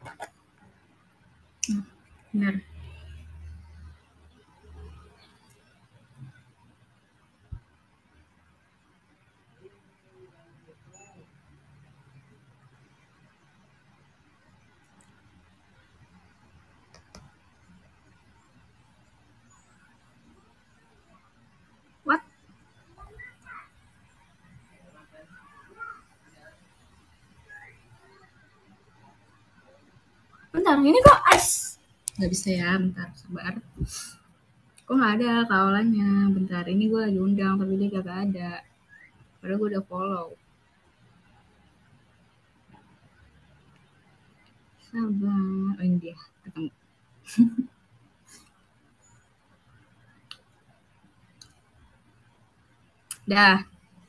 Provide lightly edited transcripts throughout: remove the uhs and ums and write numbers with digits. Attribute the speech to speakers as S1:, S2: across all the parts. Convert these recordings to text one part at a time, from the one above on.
S1: Benar. What? Bentar, ini kok nggak bisa ya, bentar, sabar. Kok nggak ada kawalannya? Bentar, ini gue lagi undang tapi dia kagak ada. Padahal gue udah follow. Sabar. Oh, ini dia, ketemu. Dah.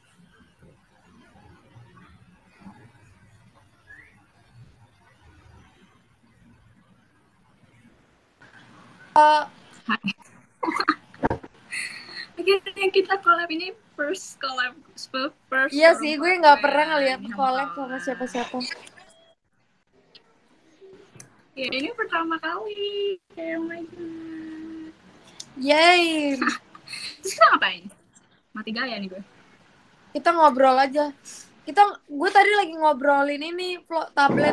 S1: Hai. Akhirnya kita collab, ini first collab.
S2: Iya sih, gue nggak pernah ngeliat collab sama siapa-siapa.
S1: Ya, ini pertama kali. Oh my god.
S2: Yay.
S1: Terus kita ngapain? Mati gaya nih gue.
S2: Kita ngobrol aja. Gue tadi lagi ngobrolin ini tablet.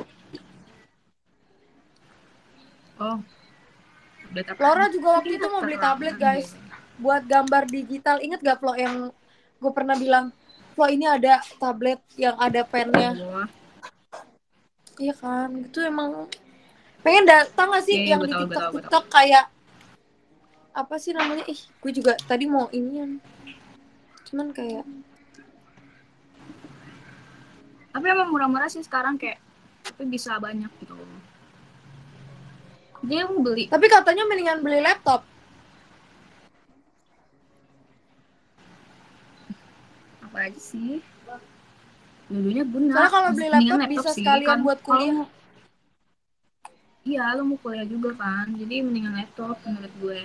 S1: Oh. Tablet apaan?
S2: Flora juga waktu itu mau beli tablet, guys. Buat gambar digital. Ingat gak Flo yang gue pernah bilang, Flo ini ada tablet yang ada pennya.
S1: Oh.
S2: Iya kan, itu emang pengen tau gak sih yang di TikTok kayak apa sih namanya? Gue juga tadi mau inian. Cuman kayak
S1: tapi emang murah-murah sih sekarang, kayak tapi bisa banyak gitu. Dia mau beli.
S2: Tapi katanya mendingan beli laptop.
S1: Apa aja sih? Dulunya guna.
S2: Soalnya kalau beli laptop bisa
S1: sih,
S2: sekalian
S1: kan
S2: buat kuliah.
S1: Iya, lo mau kuliah juga kan. Jadi mendingan laptop menurut gue.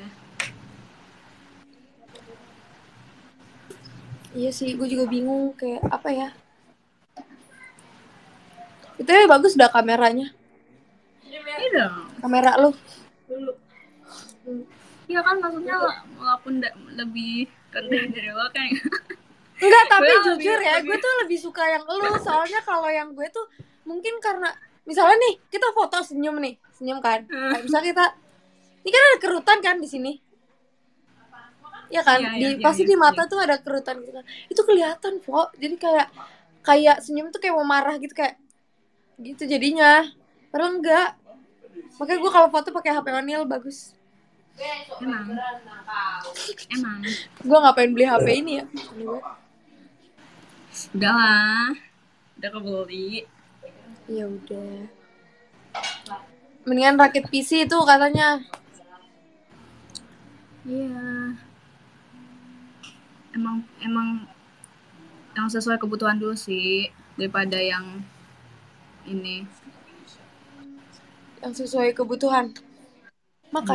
S2: Iya sih, gue juga bingung kayak apa ya. Itu ya bagus dah kameranya.
S1: Iya dong.
S2: Kamera lu.
S1: Iya kan, maksudnya walaupun lebih rendah dari lo kan.
S2: Enggak, tapi
S1: Gue
S2: jujur ya, gue tuh lebih suka yang lu. Soalnya kalau yang gue tuh mungkin karena misalnya nih, kita foto senyum nih, senyum kan. Kayak misalnya kita ini kan ada kerutan kan di sini. Ya kan?
S1: Iya,
S2: Pasti di mata tuh ada kerutan gitu kan. Itu kelihatan, Flo. Jadi kayak senyum tuh kayak mau marah gitu kayak gitu jadinya. Padahal enggak. Makanya gue kalau foto pakai HP Onil bagus.
S1: Emang.
S2: Gue ngapain beli HP ini ya?
S1: Udah lah. Udah kebeli.
S2: Ya udah. Mendingan rakit PC itu katanya.
S1: Iya. Emang yang sesuai kebutuhan dulu sih, daripada yang ini.
S2: Yang sesuai kebutuhan. Makan.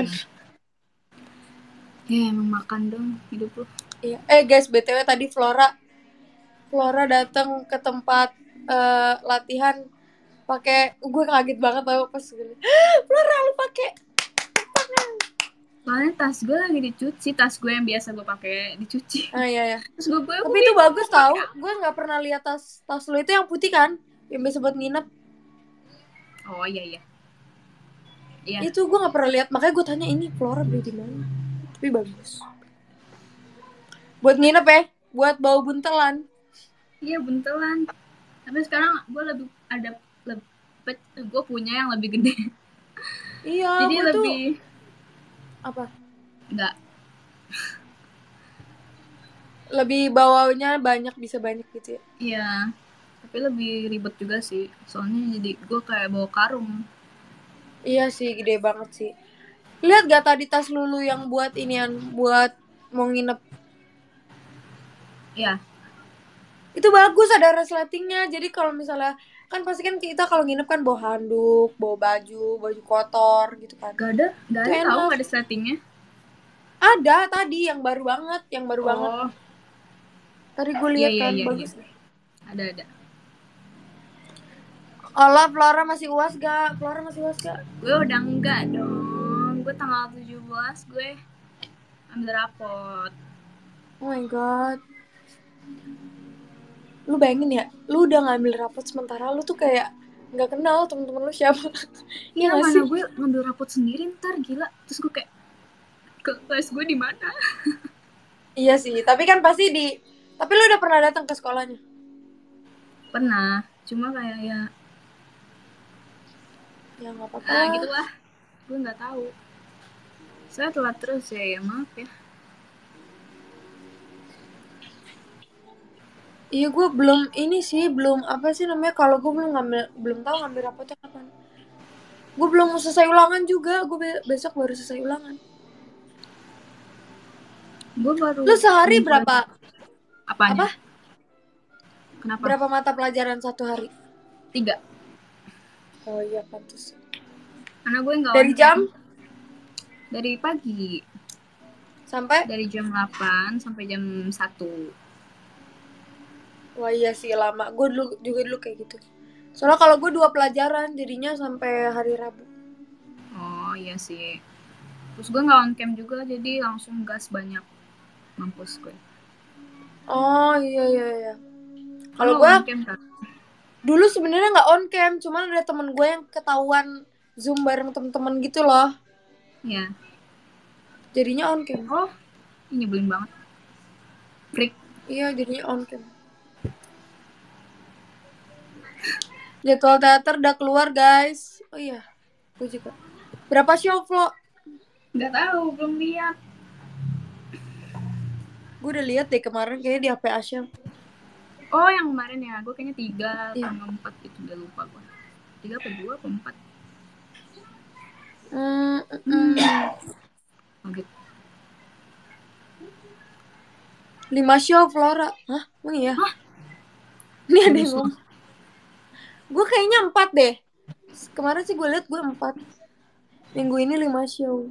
S1: Ya emang makan dong hidup lu.
S2: Iya. Guys, BTW tadi Flora datang ke tempat latihan pakai, gue kaget banget tau pas gini. Flora lu pakai
S1: Soalnya tas gue lagi dicuci, tas gue yang biasa gue pakai dicuci.
S2: Iya.
S1: Terus gue
S2: Tapi itu bagus tau. Gue nggak pernah lihat tas lu itu yang putih kan, yang biasa buat nginep.
S1: Oh iya.
S2: Itu gue nggak pernah lihat, makanya gue tanya ini Flora beli di mana. Tapi bagus. Buat nginep ya, buat bau buntelan.
S1: Iya, buntelan. Tapi sekarang gue gue punya yang lebih gede.
S2: Iya,
S1: Jadi
S2: gue tuh
S1: lebih
S2: apa?
S1: enggak.
S2: Lebih bawanya bisa banyak gitu ya.
S1: Iya. Tapi lebih ribet juga sih. Soalnya jadi gue kayak bawa karung.
S2: Iya sih, gede banget sih. Lihat gak tadi tas Lulu yang buat inian, buat mau nginep?
S1: Iya.
S2: Itu bagus, ada resletingnya. Jadi kalau misalnya, kan pasti kan kita kalau nginep kan bawa handuk, bawa baju kotor gitu kan.
S1: Gak ada tahu, gak ada settingnya.
S2: Ada tadi yang baru banget, banget. Tadi gue lihat kan, bagus.
S1: Ada.
S2: Olah, Flora masih UAS gak? Flora masih UAS gak?
S1: Gue udah enggak dong. Gue tanggal 17 gue ambil rapot.
S2: Oh my god. Lu bayangin ya, lu udah ngambil rapot sementara lu tuh kayak nggak kenal temen-temen lu siapa.
S1: Iya,
S2: Iya gak
S1: mana
S2: sih?
S1: gue ngambil rapot sendiri ntar gila. Terus gue kayak kelas gue di mana?
S2: Iya sih, tapi kan pasti tapi lu udah pernah datang ke sekolahnya?
S1: Pernah, cuma kayak ya
S2: Ya nggak apa-apa lah.
S1: gitu lah. Gue nggak tahu. Saya telat terus ya maaf ya.
S2: Iya, gue belum ini sih, belum apa sih namanya, kalau gue belum tahu ngambil rapotnya kapan. Gue belum mau selesai ulangan juga, gue besok baru selesai ulangan.
S1: Gue baru
S2: Lu sehari
S1: ngumpulin
S2: berapa?
S1: apanya?
S2: Apa?
S1: Kenapa?
S2: Berapa mata pelajaran satu hari?
S1: 3.
S2: Oh iya, pantas.
S1: Karena gue nggak on
S2: Dari
S1: cam.
S2: jam
S1: Dari pagi.
S2: sampai?
S1: Dari jam 8 sampai jam 1.
S2: Wah iya sih lama. Gue dulu kayak gitu. Soalnya kalau gue 2 pelajaran jadinya sampai hari Rabu.
S1: Oh iya sih. Terus gue nggak on cam juga, jadi langsung gas banyak mampus gue.
S2: Oh iya iya iya.
S1: Kan
S2: Kalau
S1: lo
S2: gue
S1: on cam kan?
S2: dulu sebenarnya nggak on cam, cuman ada temen gue yang ketahuan zoom bareng temen-temen gitu loh.
S1: Iya.
S2: Jadinya on cam.
S1: Oh, ini nyebelin banget. Freak.
S2: Iya jadinya on cam. Jadwal teater udah keluar guys. Oh iya, gue juga. Berapa show Flo?
S1: Nggak tahu, belum lihat.
S2: Gue udah lihat deh kemarin kayaknya di HP Asia.
S1: Oh, yang kemarin ya. Gue kayaknya 3
S2: Iya.
S1: atau 4 gitu, udah lupa gue. 3 apa 2 apa 4? Kaget.
S2: 5 show Flora. Hah? Emang iya?
S1: Hah?
S2: Ini ada yang
S1: Serius lo?
S2: ngomong. Gue kayaknya 4 deh. Kemarin sih gue liat gue 4. Minggu ini 5 show.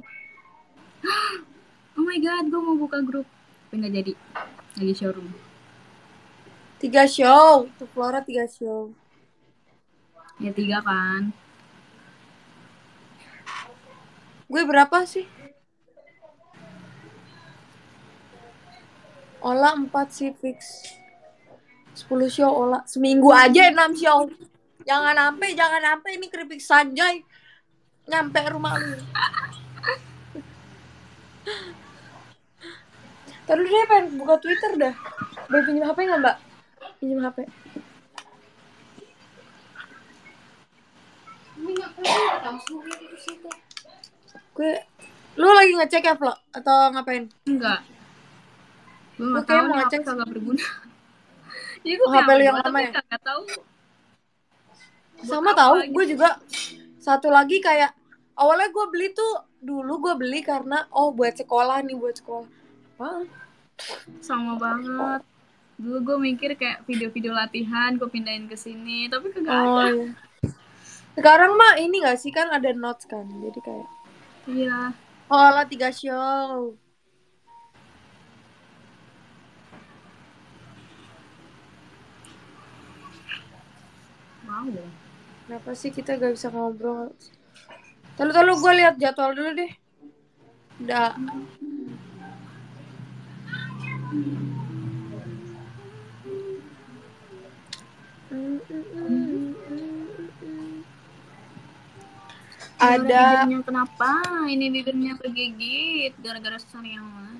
S1: Oh my god, gue mau buka grup. Tapi nggak jadi. Lagi showroom.
S2: 3 show. Tuh Flora 3 show.
S1: Ya 3 kan.
S2: Gue berapa sih? Olah 4 sih fix. 10 show olah. Seminggu aja 6 show. Jangan sampai ini keripik Sanjay nyampe rumah lu. Tadi dia pengen buka Twitter dah. Boleh pinjam HP nggak mbak? Pinjam HP. Gue, lu lagi ngecek ya Flo? Atau ngapain?
S1: Enggak. Gue
S2: Gue
S1: nggak tahu
S2: kayak mau
S1: nih HP
S2: ngecek
S1: kagak berguna. Jadi gue
S2: HP
S1: punya HP
S2: lu yang
S1: 2
S2: lama
S1: tapi
S2: ya?
S1: kagak tahu buat
S2: Sama
S1: apa
S2: tahu, gue
S1: gitu.
S2: juga satu lagi kayak awalnya gue beli tuh dulu gue beli karena buat sekolah nih buat sekolah. Wah.
S1: Sama banget. Dulu gue mikir kayak video-video latihan gue pindahin ke sini, tapi kagak
S2: Oh
S1: ada.
S2: iya. Sekarang mah ini gak sih kan ada notes kan, jadi kayak
S1: Iya.
S2: lah 3 show.
S1: Wow.
S2: Kenapa sih kita gak bisa ngobrol? Tahu gue lihat jadwal dulu deh. Udah. Ada.
S1: Bibirnya kenapa? Ini bibirnya tergigit gara-gara sariawan.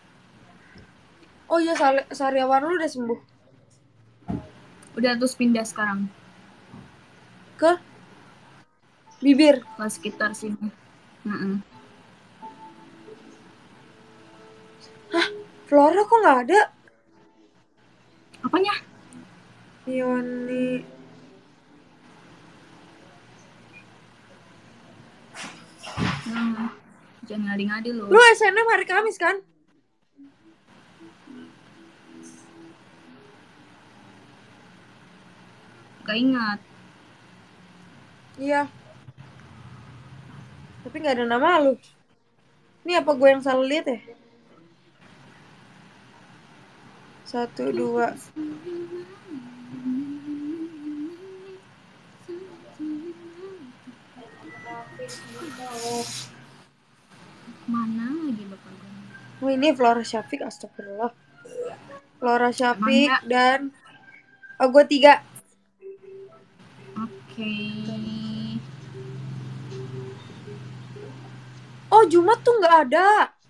S2: Oh iya, sariawan lu udah sembuh.
S1: Udah terus pindah sekarang
S2: Ke bibir.
S1: ke sekitar sini.
S2: Hah? Flora kok nggak ada?
S1: Apanya?
S2: Yoni.
S1: Jangan ngadi-ngadi lo.
S2: Lu SNM hari Kamis kan?
S1: Gak ingat.
S2: Iya. Tapi nggak ada nama lu. Ini apa gue yang salah lihat ya? 1, 2.
S1: Mana lagi bapak gue?
S2: Oh ini Flora Syafiq, astagfirullah. Flora
S1: Emang
S2: Syafiq
S1: ya?
S2: dan gue 3.
S1: Oke.
S2: Oh Jumat tuh nggak ada.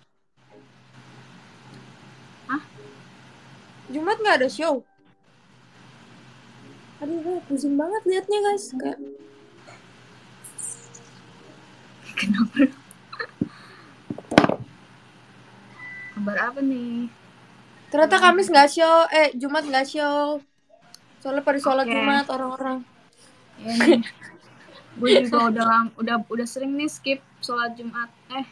S1: Hah?
S2: Jumat nggak ada show. Aduh gue pusing banget liatnya guys. Kayak
S1: Kenapa? Kabar apa nih?
S2: ternyata Kamis nggak show, Jumat nggak show. Soalnya pada sholat
S1: Oke.
S2: Jumat orang-orang.
S1: Ya nih. Gue juga udah sering nih skip sholat Jumat.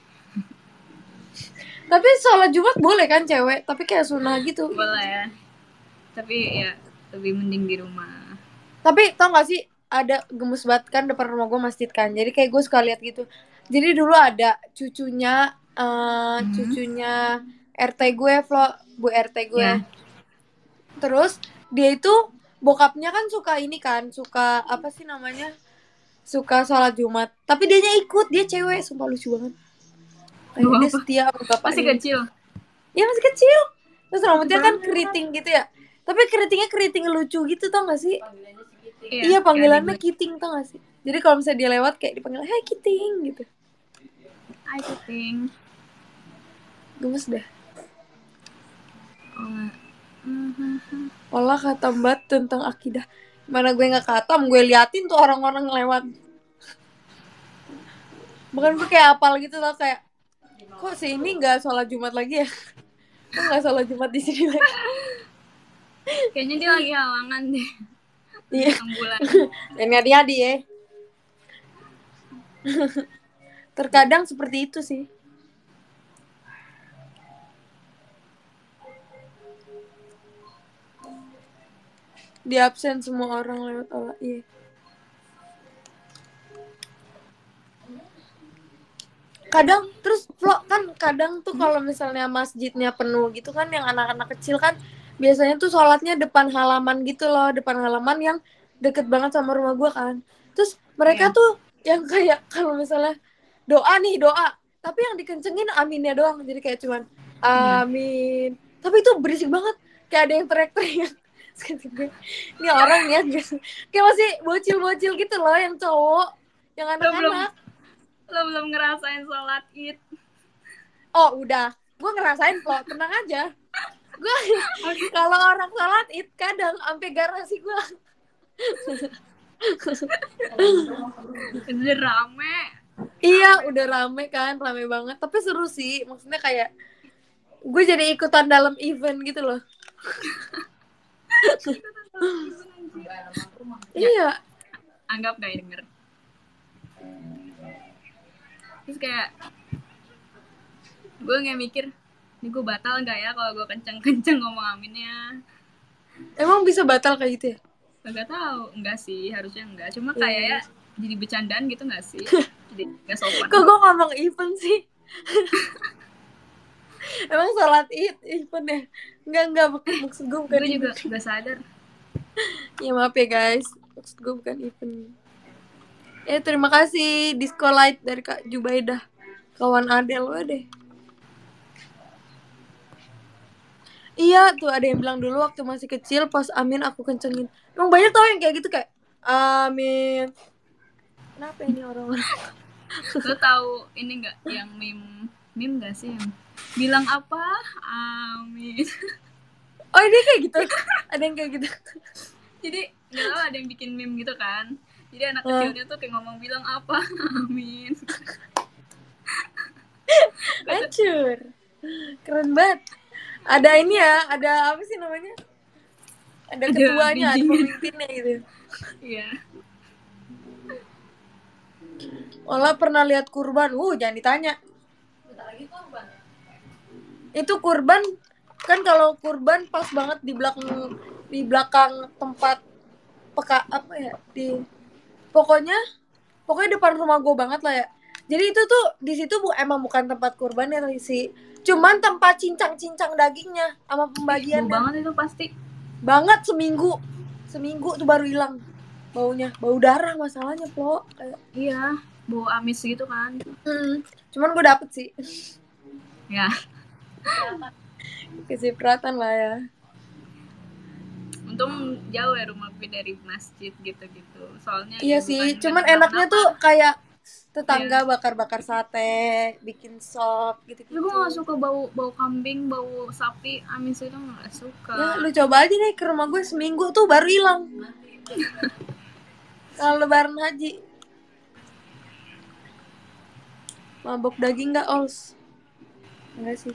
S2: Tapi sholat Jumat boleh kan cewek, tapi kayak sunnah gitu.
S1: Boleh ya. Tapi ya lebih mending di rumah.
S2: Tapi tau gak sih, ada gemes banget kan depan rumah gue masjid kan. Jadi kayak gue suka lihat gitu. Jadi dulu ada cucunya cucunya RT gue, Bu RT gue.
S1: Ya.
S2: Terus dia itu bokapnya kan suka ini kan, suka apa sih namanya? Suka sholat Jumat. Tapi dianya ikut, dia cewek, sumpah lucu banget. Kayak dia
S1: Apa?
S2: setia sama bapaknya.
S1: Masih kecil.
S2: Ya masih kecil. Terus rambutnya kan
S1: banget.
S2: keriting gitu ya. Tapi keritingnya keriting lucu gitu tau gak sih?
S1: Iya,
S2: Panggilannya Kiting tau gak sih? Jadi kalau misalnya dia lewat kayak dipanggil hai Kiting gitu.
S1: I think.
S2: Gemes dah.
S1: Oh,
S2: Olah kata Mbak tentang akidah. Mana gue gak katam, gue liatin tuh orang-orang lewat. Bahkan gue kayak apal gitu tau, kayak kok sini gak sholat Jumat lagi ya? Kok gak sholat Jumat di sini lagi?
S1: Kayaknya dia lagi halangan deh.
S2: Iya.
S1: Ambulan.
S2: Dan hati-hati ya. Terkadang seperti itu sih. Di absen semua orang lewat Allah. Iya. Kadang terus Flo kan kadang tuh kalau misalnya masjidnya penuh gitu kan, yang anak-anak kecil kan biasanya tuh sholatnya depan halaman gitu loh, depan halaman yang deket banget sama rumah gue kan. Terus mereka tuh yang kayak kalau misalnya doa nih doa, tapi yang dikencengin aminnya doang, jadi kayak cuman amin. Tapi itu berisik banget, kayak ada yang teriak-teriak. Ini orang niat gak? Kayak masih bocil-bocil gitu loh, yang cowok, yang anak-anak.
S1: Lo belum ngerasain sholat id.
S2: Oh udah, gue ngerasain kok, tenang aja. Gue kalau orang sholat id kadang sampai garasi gue.
S1: Udah rame.
S2: Iya udah rame kan, rame banget. Tapi seru sih, maksudnya kayak gue jadi ikutan dalam event gitu loh. Iya.
S1: Anggap gak denger. Terus kayak gue nggak mikir, ini gue batal nggak ya kalau gue kenceng-kenceng ngomong aminnya.
S2: Emang bisa batal kayak gitu ya?
S1: Nggak tahu, enggak sih, harusnya enggak. Cuma kayak ya jadi bercandaan gitu nggak sih? Jadi nggak sopan.
S2: Kok gue ngomong event sih? Emang sholat id event ya? Enggak, maksud gue bukan.
S1: Gue juga nggak sadar.
S2: Ya maaf ya guys, maksud gue bukan event. Terima kasih Disco Light dari Kak Jubaidah, kawan Adel lo deh. Iya tuh ada yang bilang dulu waktu masih kecil pas amin aku kencengin. Emang banyak tau yang kayak gitu, kayak amin. Kenapa ini orang-orang?
S1: Lo tahu ini nggak yang meme nggak sih yang bilang apa amin?
S2: Oh ini kayak gitu. Ada yang kayak gitu.
S1: Jadi nggak tahu ada yang bikin meme gitu kan. Jadi anak kecilnya tuh kayak ngomong bilang apa amin.
S2: Hancur. Keren banget. Ada ini ya, ada apa sih namanya? Ada ketuanya, ada pemimpinnya gitu.
S1: Iya.
S2: Olah pernah lihat kurban? Jangan ditanya. Itu kurban kan, kalau kurban pas banget di belakang tempat apa ya, pokoknya depan rumah gue banget lah ya. Jadi itu tuh di situ emang bukan tempat kurban ya sih, cuman tempat cincang dagingnya sama pembagiannya.
S1: Banget itu pasti.
S2: Banget, seminggu tuh baru hilang. baunya, bau darah masalahnya, Plo. Kayak
S1: Iya, bau amis gitu kan.
S2: cuman gue dapet sih.
S1: Ya,
S2: Kecipratan lah ya.
S1: untung jauh ya rumah gue dari masjid gitu-gitu. Soalnya
S2: Iya
S1: ya
S2: sih,
S1: bukan
S2: cuman enaknya
S1: kenapa-napa.
S2: tuh kayak tetangga
S1: Iya.
S2: bakar-bakar sate, bikin sop
S1: Tapi gue
S2: gitu-gitu.
S1: gak suka bau kambing, bau sapi, amis itu gak
S2: Ya,
S1: suka.
S2: lu coba aja deh ke rumah gue seminggu tuh baru hilang. Kalau lebaran haji. Mabok daging gak, Ols? Enggak sih.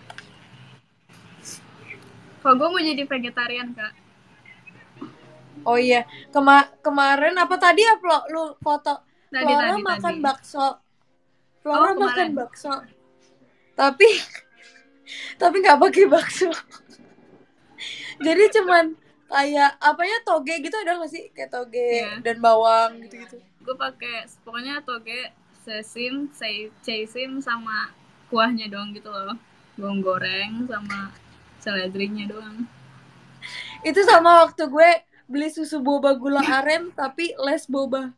S1: Kalau gue mau jadi vegetarian, Kak.
S2: Oh iya, kemarin apa tadi ya, lu foto Flora
S1: Tadi.
S2: makan bakso.
S1: Oh,
S2: Flora makan
S1: kemarin.
S2: bakso. Tapi nggak pakai bakso. Jadi cuman kayak apa ya, toge gitu ada nggak sih, kayak toge
S1: Iya.
S2: dan bawang gitu-gitu.
S1: Gue pakai pokoknya toge, seisim sama kuahnya doang gitu loh. Bawang goreng sama seledrinya doang.
S2: Itu sama waktu gue beli susu boba gula aren tapi less boba.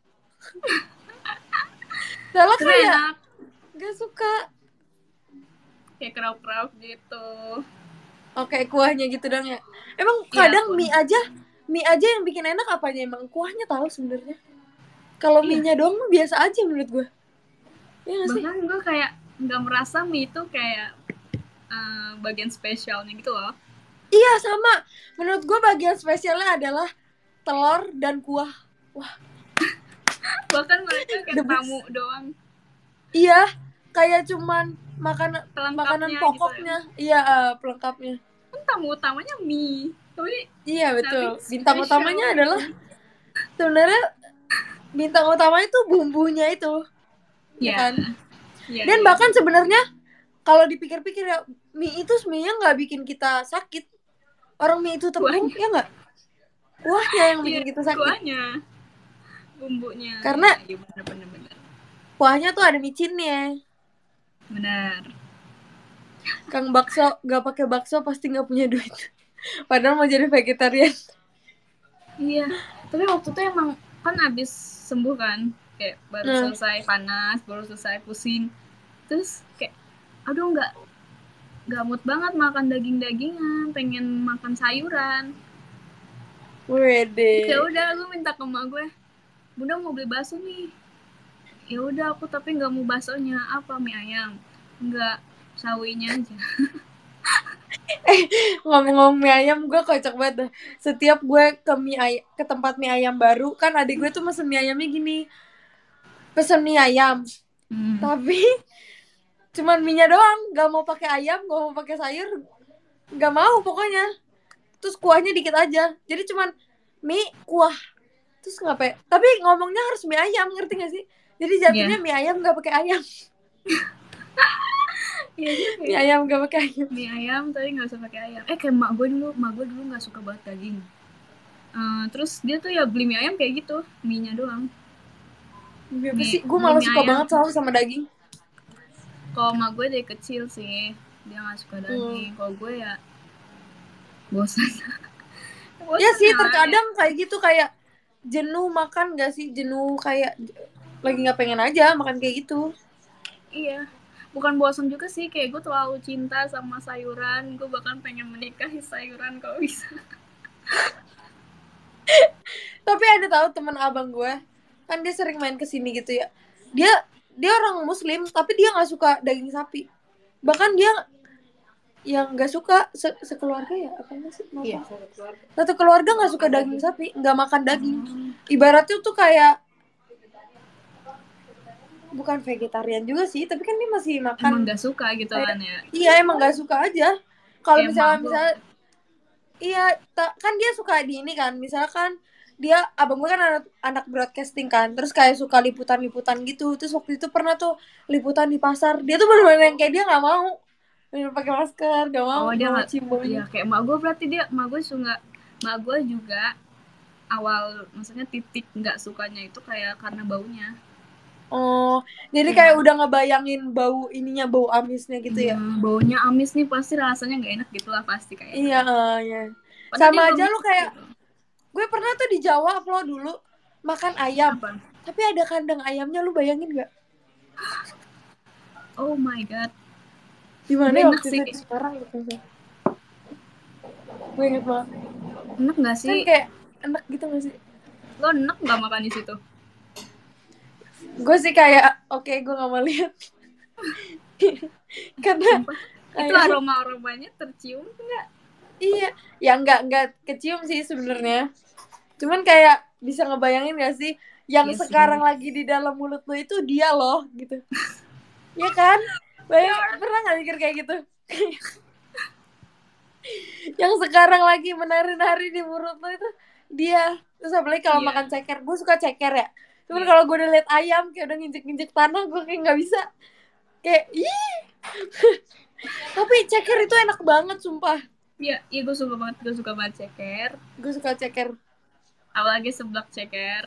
S2: Soalnya
S1: Tapi
S2: kayak
S1: enak,
S2: gak suka.
S1: kayak kerap-kerap gitu.
S2: Oke, kuahnya gitu dong ya. Emang
S1: Iya,
S2: kadang mie aja yang bikin enak apanya, emang kuahnya tahu sebenarnya. Kalau
S1: iya.
S2: mie-nya doang biasa aja menurut gue. Iya gak sih?
S1: Bahkan gue kayak nggak merasa mie itu kayak bagian spesialnya gitu loh.
S2: Iya sama. Menurut gue bagian spesialnya adalah telur dan kuah. Wah,
S1: Bahkan mereka
S2: the
S1: kayak tamu
S2: best.
S1: doang,
S2: Iya, kayak cuman makanan
S1: pelengkapnya gitu ya.
S2: pokoknya. Iya, pelengkapnya.
S1: Kan tamu utamanya mie, tapi
S2: Iya betul.
S1: nothing
S2: Bintang
S1: special
S2: utamanya adalah
S1: gitu.
S2: sebenarnya bintang utamanya itu bumbunya itu, ya
S1: Iya,
S2: kan?
S1: iya,
S2: Dan
S1: iya.
S2: bahkan sebenarnya kalau dipikir-pikir ya, mie itu sebenarnya nggak bikin kita sakit. Orang mie itu tepung,
S1: Kuahnya,
S2: ya nggak? Kuahnya yang
S1: iya,
S2: bikin kita sakit.
S1: kuahnya, bumbunya,
S2: Karena
S1: iya, iya bener.
S2: kuahnya tuh ada micinnya.
S1: Benar.
S2: Kang bakso nggak pakai bakso pasti nggak punya duit. Padahal mau jadi vegetarian.
S1: Iya, tapi waktu itu emang kan abis sembuh kan, kayak baru
S2: Nah,
S1: selesai panas, baru selesai pusing, terus kayak aduh nggak mood banget makan daging-dagingan, pengen makan sayuran.
S2: wede.
S1: Terus ya udah gue minta ke emak gue, bunda mau beli bakso nih. Ya udah aku tapi nggak mau baksonya, apa mie ayam? Nggak, sawinya aja.
S2: Ngomong-ngomong mie ayam, gue kocak banget dah. Setiap gue ke tempat mie ayam baru, kan adik gue tuh mesen mie ayamnya gini, pesen mie ayam, tapi cuman mie-nya doang, gak mau pakai ayam, gak mau pakai sayur, gak mau pokoknya. Terus kuahnya dikit aja, jadi cuman mie kuah. Terus ngapain? Tapi ngomongnya harus mie ayam, ngerti gak sih? Jadi jatuhnya
S1: Iya,
S2: mie ayam gak pakai ayam.
S1: iya juga
S2: Mie
S1: ya.
S2: ayam gak pakai ayam.
S1: Mie ayam tapi nggak usah pakai ayam. Kayak mak gue dulu nggak suka banget daging. Terus dia tuh ya beli mie ayam kayak gitu, mie-nya doang.
S2: Apa sih? Gue
S1: Beli
S2: malah
S1: mie
S2: suka
S1: ayam.
S2: banget sama daging.
S1: Kalau mak gue dari kecil sih dia nggak suka daging. Kalau gue ya bosan.
S2: Ya
S1: Bosan
S2: sih,
S1: yang lain.
S2: terkadang kayak gitu, kayak jenuh makan gak sih? Jenuh kayak lagi gak pengen aja makan kayak gitu.
S1: Iya. Bukan bosan juga sih, kayak gue terlalu cinta sama sayuran. Gue bahkan pengen menikahi sayuran kalau bisa.
S2: Tapi ada tahu teman abang gue, kan dia sering main kesini gitu ya. Dia dia orang muslim, tapi dia gak suka daging sapi. Bahkan dia yang gak suka sekeluarga ya, apa sih?
S1: Iya.
S2: Satu keluarga gak suka daging sapi, gak makan daging. Ibaratnya tuh kayak bukan vegetarian juga sih, tapi kan dia masih
S1: Emang
S2: makan
S1: gak suka gitu
S2: kayak,
S1: kan ya.
S2: iya emang gak suka aja. Kalau
S1: Kayak emak gue.
S2: misalnya iya, kan dia suka di ini kan, misalkan dia, abang gue kan anak broadcasting kan, terus kayak suka liputan-liputan gitu. Terus waktu itu pernah tuh liputan di pasar, dia tuh bener-bener yang kayak dia nggak mau bener pakai masker,
S1: Oh dia
S2: nggak mau
S1: nggak.
S2: cium baunya.
S1: Iya kayak emak gue, berarti dia emak gue suka. Emak gue juga awal maksudnya titik nggak sukanya itu kayak karena baunya.
S2: Oh, jadi kayak
S1: Iya.
S2: udah ngebayangin bau ininya, bau amisnya gitu ya.
S1: Baunya amis nih, pasti rasanya nggak enak gitu lah pasti kayaknya.
S2: Iya, ya.
S1: Padahal
S2: Sama
S1: dia belum
S2: aja lu
S1: nyoba
S2: kayak,
S1: gitu.
S2: gue pernah tuh di Jawa, Flo, dulu makan ayam.
S1: Apa?
S2: Tapi ada kandang ayamnya, lu bayangin gak?
S1: Oh my god.
S2: Di mana
S1: Gue enak
S2: waktu
S1: sih.
S2: itu di Semarang gitu. Gue inget banget.
S1: Enak gak
S2: Kan
S1: sih?
S2: kayak enak gitu gak sih?
S1: Lo enak gak makan di situ?
S2: Gue sih kayak oke, gue gak mau lihat. Karena
S1: Sumpah. Itu
S2: kayak
S1: aroma-aromanya tercium enggak?
S2: iya, ya nggak kecium sih sebenarnya. Cuman kayak bisa ngebayangin gak sih yang
S1: Iya
S2: sekarang
S1: sih.
S2: lagi di dalam mulut lo itu dia loh gitu. Ya kan? Pernah gak mikir kayak gitu? Yang sekarang lagi menari-nari di mulut lo itu dia. Terus apalagi kalau
S1: Iya.
S2: makan ceker, gue suka ceker ya. Cuman
S1: Iya.
S2: kalau gue udah liat ayam kayak udah nginjek-nginjek tanah, gue kayak nggak bisa. Kayak ih. Tapi ceker itu enak banget sumpah.
S1: Iya, iya gue suka banget. Gue suka banget ceker.
S2: Gue suka ceker.
S1: Apalagi seblak ceker.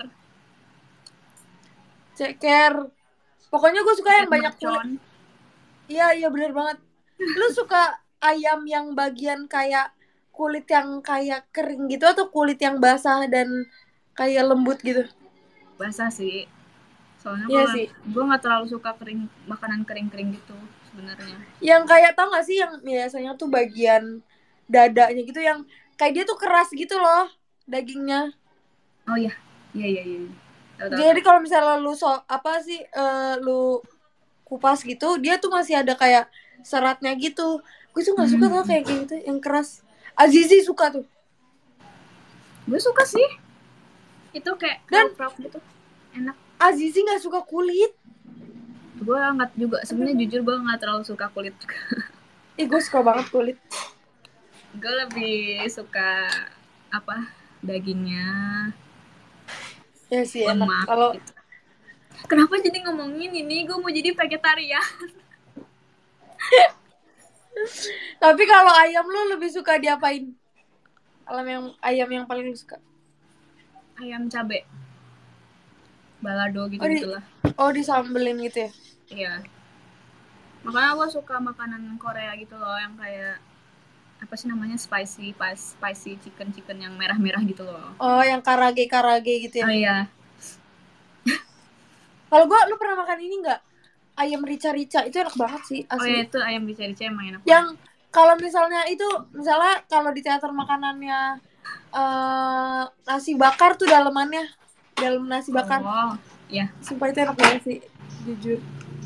S2: Ceker. Pokoknya gue suka
S1: Ceker
S2: yang banyak kulit.
S1: mercon.
S2: Iya, iya bener banget. Lu suka ayam yang bagian kayak kulit yang kayak kering gitu atau kulit yang basah dan kayak lembut gitu?
S1: Basah sih. Soalnya
S2: Iya sih.
S1: gue nggak terlalu suka kering, makanan kering-kering gitu sebenarnya.
S2: Yang kayak tau gak sih yang biasanya tuh bagian dadanya gitu yang kayak dia tuh keras gitu loh dagingnya.
S1: Oh iya. Iya, iya, iya. Tahu, tahu,
S2: Jadi
S1: tahu.
S2: kalau misalnya lu apa sih lu kupas gitu, dia tuh masih ada kayak seratnya gitu. Gue tuh nggak suka tau kayak gitu yang keras. Azizi suka tuh.
S1: Gue suka sih. Itu kayak
S2: Dan
S1: krop gitu. Enak.
S2: Azizi nggak suka kulit.
S1: Gue nggak juga. Sebenarnya jujur gue nggak terlalu suka kulit juga.
S2: Ih, gue suka banget kulit.
S1: Gue lebih suka apa dagingnya,
S2: Ya sih enak.
S1: lemak
S2: Kalau
S1: gitu. Kenapa jadi ngomongin ini? Gue mau jadi vegetarian.
S2: tapi kalau ayam lu lebih suka diapain? Ayam yang paling lu suka?
S1: Ayam cabe, balado gitu
S2: Oh di
S1: gitulah.
S2: disambelin gitu ya?
S1: Iya. Makanya gue suka makanan Korea gitu loh, yang kayak apa sih namanya, spicy chicken yang merah-merah gitu loh.
S2: Oh, yang karage gitu ya?
S1: Oh iya.
S2: Kalau lu pernah makan ini nggak? Ayam rica-rica itu enak banget sih
S1: Oh iya,
S2: asli.
S1: itu ayam rica-rica emang enak banget.
S2: Yang kalau misalnya kalau di teater makanannya nasi bakar tuh dalam nasi bakar.
S1: Oh iya.
S2: Sumpah itu enak banget sih, jujur.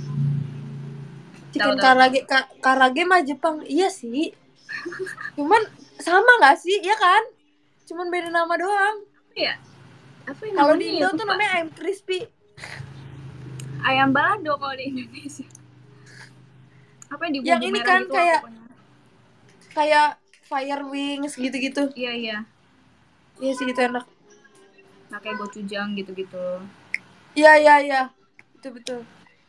S1: Tahu,
S2: Chicken
S1: tahu, tahu.
S2: karage mah Jepang, iya sih. Cuman sama nggak sih, ya kan? Cuman beda nama doang.
S1: Iya. Apa yang
S2: Kalau
S1: namanya
S2: di
S1: ya,
S2: Indo tuh
S1: lupa.
S2: namanya ayam crispy.
S1: Ayam balado kalau di Indonesia. Apa yang di
S2: Yang
S1: bumbu
S2: ini
S1: merah
S2: kan
S1: gitu loh pokoknya.
S2: kayak fire wings gitu-gitu.
S1: Iya, iya.
S2: Iya sih itu enak.
S1: Pakai gochujang gitu-gitu.
S2: Iya iya iya. Itu betul.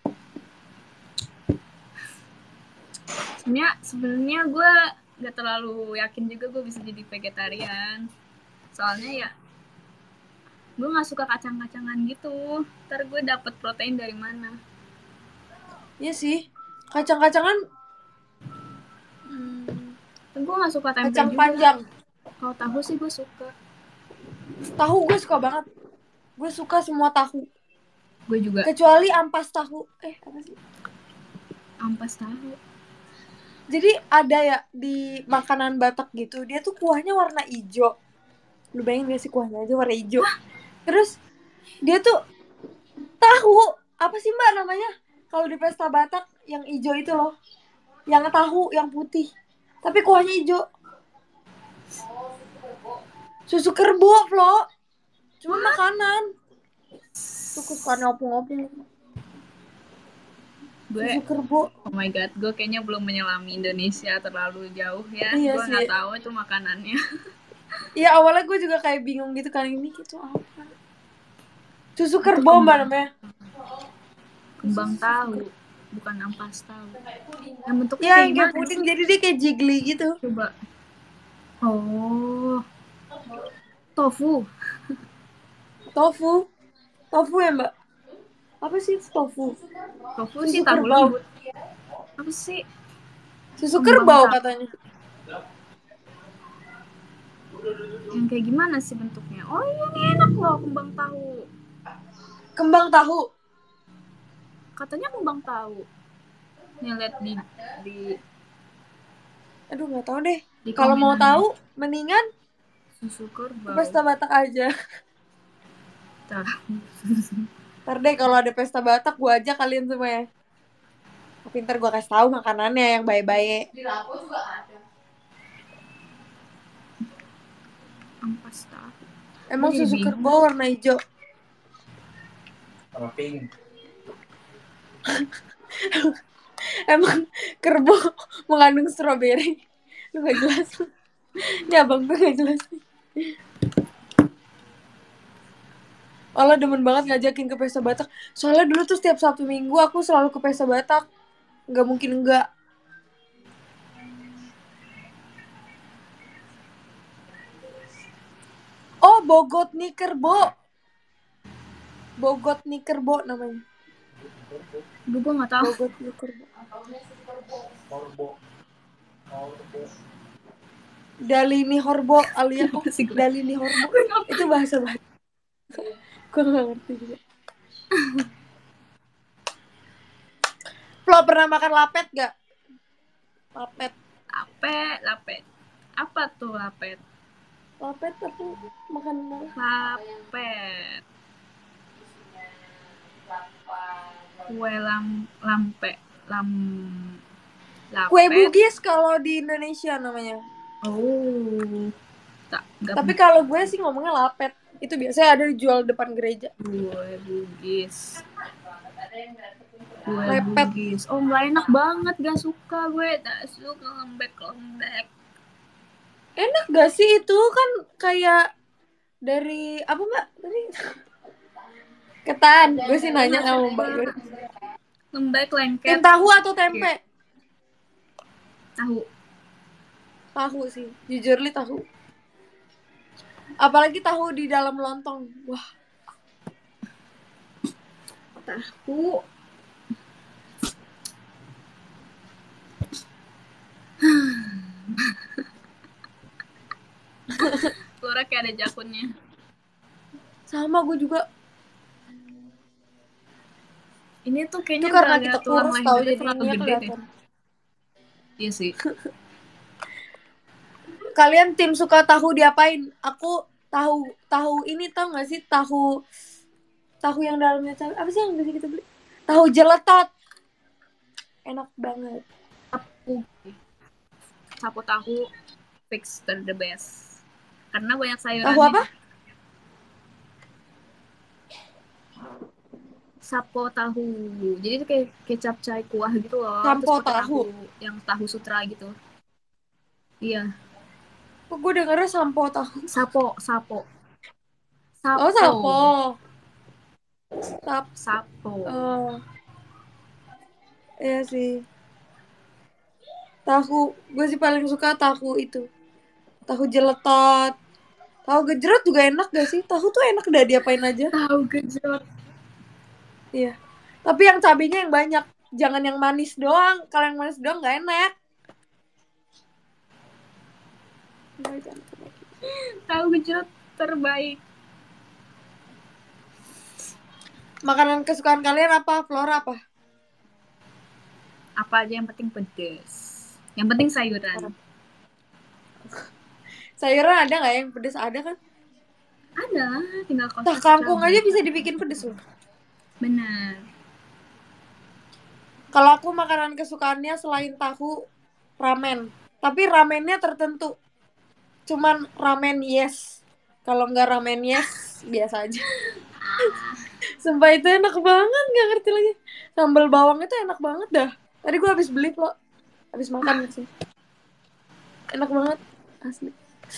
S1: Sebenarnya gue gak terlalu yakin juga gue bisa jadi vegetarian. Soalnya ya gue nggak suka kacang-kacangan gitu. Ntar gue dapet protein dari mana?
S2: Iya sih. Kacang-kacangan
S1: Dan gue nggak suka tempe
S2: kacang
S1: juga.
S2: panjang.
S1: Kalau tahu sih gue suka.
S2: Tahu gue suka banget. Gue suka semua tahu.
S1: Gue juga.
S2: Kecuali ampas tahu. Apa sih?
S1: Ampas tahu.
S2: Jadi ada ya di makanan Batak gitu, dia tuh kuahnya warna hijau. Lu bayangin gak sih kuahnya aja warna hijau. Terus dia tuh tahu, apa sih Mbak namanya? Kalau di pesta Batak yang hijau itu loh. Yang tahu, yang putih. Tapi kuahnya hijau. Susu kerbau, Flo. Cuma makanan. Tuh kesukaan opung-opung. Susu kerbau.
S1: Oh my god, gue kayaknya belum menyelami Indonesia terlalu jauh ya.
S2: Iya
S1: Gue
S2: sih.
S1: nggak tahu itu makanannya.
S2: Iya awalnya gue juga kayak bingung gitu kan, ini gitu apa? Susu kerbau Mbak namanya.
S1: Kembang tahu, bukan ampas tahu. Yang bentuknya
S2: Iya,
S1: kayak
S2: yang kayak puding, jadi dia kayak jiggly gitu.
S1: Coba. Oh. Tofu.
S2: Tofu ya Mbak? Apa sih tofu?
S1: Tofu
S2: Susu
S1: sih tahu
S2: kerbau.
S1: lembut. Apa sih?
S2: Susu kerbau katanya.
S1: Yang kayak gimana sih bentuknya? Oh iya, ini enak loh kembang tahu.
S2: Kembang tahu.
S1: Katanya kembang tahu. Nih lihat di
S2: Aduh nggak tahu deh.
S1: di
S2: Kalau mau
S1: komenan
S2: tahu, mendingan
S1: susu
S2: ke
S1: kerbau.
S2: pesta Batak aja. Ntar deh kalau ada pesta Batak, gue ajak kalian semua ya. Tapi ntar gue kasih tahu makanannya yang baik-baik. Di Lapo juga ada.
S1: Ampas tahu.
S2: Emang
S1: Gua jadi
S2: susu
S1: bingung.
S2: kerbau warna hijau.
S3: Sama pink.
S2: Emang kerbau mengandung stroberi. Lu gak jelas. Ini abang tuh gak jelas. Allah demen banget ngajakin ke pesta Batak. Soalnya dulu tuh setiap Sabtu Minggu aku selalu ke pesta Batak. Gak mungkin enggak. Oh, Bogot nih Kerbo. Bogot nih Kerbo namanya.
S1: Gue nggak tahu.
S2: Bogot nih Kerbo.
S3: Korbo.
S2: Dalini Horbo alias
S1: Apa sih gue?
S2: Dalini Horbo. Itu bahasa Batak. Gue gak ngerti juga. Flo pernah makan lapet gak? Lapet.
S1: Lapet. Apa tuh lapet?
S2: Lapet aku makan
S1: Lapet. Kue lampe. Lapet.
S2: Kue Bugis kalau di Indonesia namanya.
S1: Oh.
S2: Tapi kalau gue sih ngomongnya lapet. Itu biasanya ada dijual depan gereja.
S1: Kue Bugis. Kue
S2: Lepet.
S1: Bugis. Oh, nggak enak banget, gak suka gue. Tak suka lembek-lembek.
S2: Enak gak sih itu kan kayak dari apa mbak tadi? Ketan. Gue sih nanya sama mbak gue.
S1: Lembek, lengket.
S2: Tim tahu atau tempe?
S1: Tahu.
S2: Tahu sih. Jujur li tahu. Apalagi tahu di dalam lontong. Wah.
S1: Tahu. Suara kayak ada jakunnya.
S2: Sama gue juga.
S1: Ini tuh kayaknya
S2: itu karena
S1: udah
S2: kita
S1: tulang
S2: kurus
S1: lahir
S2: tahu
S1: aja
S2: jadi
S1: terlalu
S2: ininya
S1: gede deh.
S2: kelihatan.
S1: Iya sih.
S2: Kalian tim suka tahu diapain? Aku tahu ini tau gak sih tahu yang dalamnya apa sih yang bisa kita beli? Tahu jeletot. Enak banget.
S1: Sapu tahu fix the best. Karena banyak sayurannya.
S2: Tahu apa?
S1: Sapo tahu. Jadi itu kayak kecap cai kuah gitu loh.
S2: Sampo
S1: Terus pakai
S2: tahu.
S1: Yang tahu sutra gitu. Iya.
S2: Kok gue dengernya sampo tahu.
S1: Sapo.
S2: Oh, sapo.
S1: Sapo.
S2: Oh. Iya sih. Tahu, gue sih paling suka tahu itu. Tahu jeletot. Tahu gejrot juga enak gak sih? Tahu tuh enak dah diapain aja.
S1: Tahu gejrot.
S2: Iya. Tapi yang cabenya yang banyak. Jangan yang manis doang. Kalau yang manis doang gak enak.
S1: Tahu gejrot terbaik.
S2: Makanan kesukaan kalian apa? Flora apa?
S1: Apa aja yang penting pedes. Yang penting sayuran.
S2: Sayuran ada gak yang pedes? Ada kan?
S1: Ada, tinggal kosong.
S2: Tah kangkung aja bisa dibikin pedes loh.
S1: Benar.
S2: Kalau aku makanan kesukaannya selain tahu, ramen. Tapi ramennya tertentu. Cuman ramen yes. Kalau nggak ramen yes, biasa aja. Sumpah itu enak banget, nggak ngerti lagi. Sambal bawang itu enak banget dah. Tadi gue habis beli loh. Habis makan sih. Enak banget. Asli.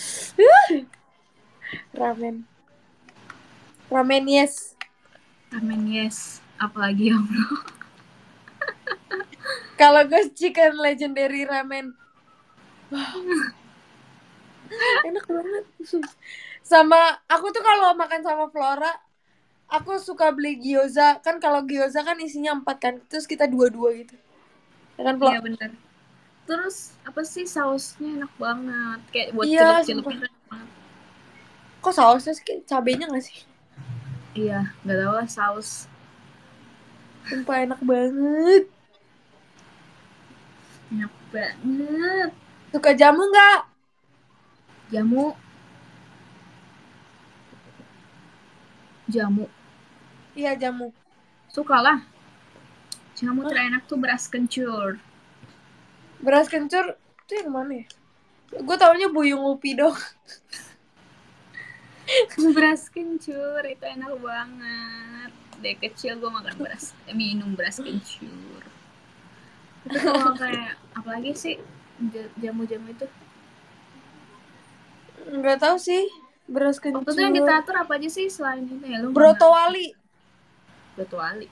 S2: Ramen. Ramen yes.
S1: Ramen yes. Apalagi ya Allah.
S2: Kalau gue chicken legendary ramen. Wow. Enak banget. Sama aku tuh kalau makan sama Flora, aku suka beli gyoza. Kan kalau gyoza kan isinya 4 kan. Terus kita 2-2 gitu. Ya kan, Flora?
S1: Iya benar. Terus apa sih sausnya enak banget. Kayak buat
S2: Iya,
S1: celup-celupin enak banget.
S2: Kok sausnya sih cabenya gak sih?
S1: Iya, nggak tahu lah saus.
S2: Sumpah enak banget.
S1: Enak banget.
S2: Suka jamu nggak?
S1: Jamu, jamu.
S2: Iya jamu.
S1: Suka lah. Jamu
S2: Hah?
S1: terenak tuh beras kencur.
S2: Beras kencur itu yang mana ya? Gue taunya Buyung Upi dong.
S1: Beras kencur itu enak banget. Dari kecil gue makan minum beras kencur. Tapi kalau kayak apalagi sih jamu-jamu itu?
S2: Nggak tahu sih. Beras
S1: Waktu itu yang di
S2: kencur.
S1: teater apa aja sih selain itu ya lu nggak
S2: Broto
S1: ngerti.
S2: wali.
S1: Batu Ali.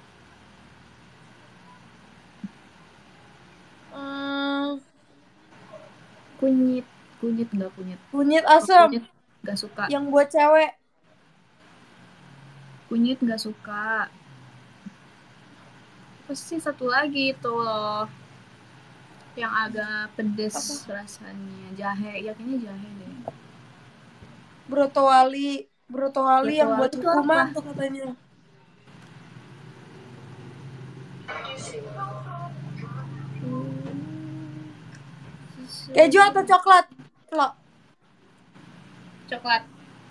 S2: Hmm,
S1: Kunyit, kunyit nggak kunyit.
S2: kunyit
S1: Kalau
S2: asam.
S1: kunyit nggak suka.
S2: Yang buat cewek.
S1: Kunyit nggak suka. Terus sih satu lagi itu loh yang agak pedes
S2: Apa?
S1: rasanya, jahe, ya kayaknya jahe deh.
S2: Broto wali. Broto wali
S1: Batu
S2: yang
S1: Ali
S2: buat
S1: itu
S2: hukuman
S1: apa?
S2: tuh katanya. Keju atau coklat? Lo,
S1: Coklat.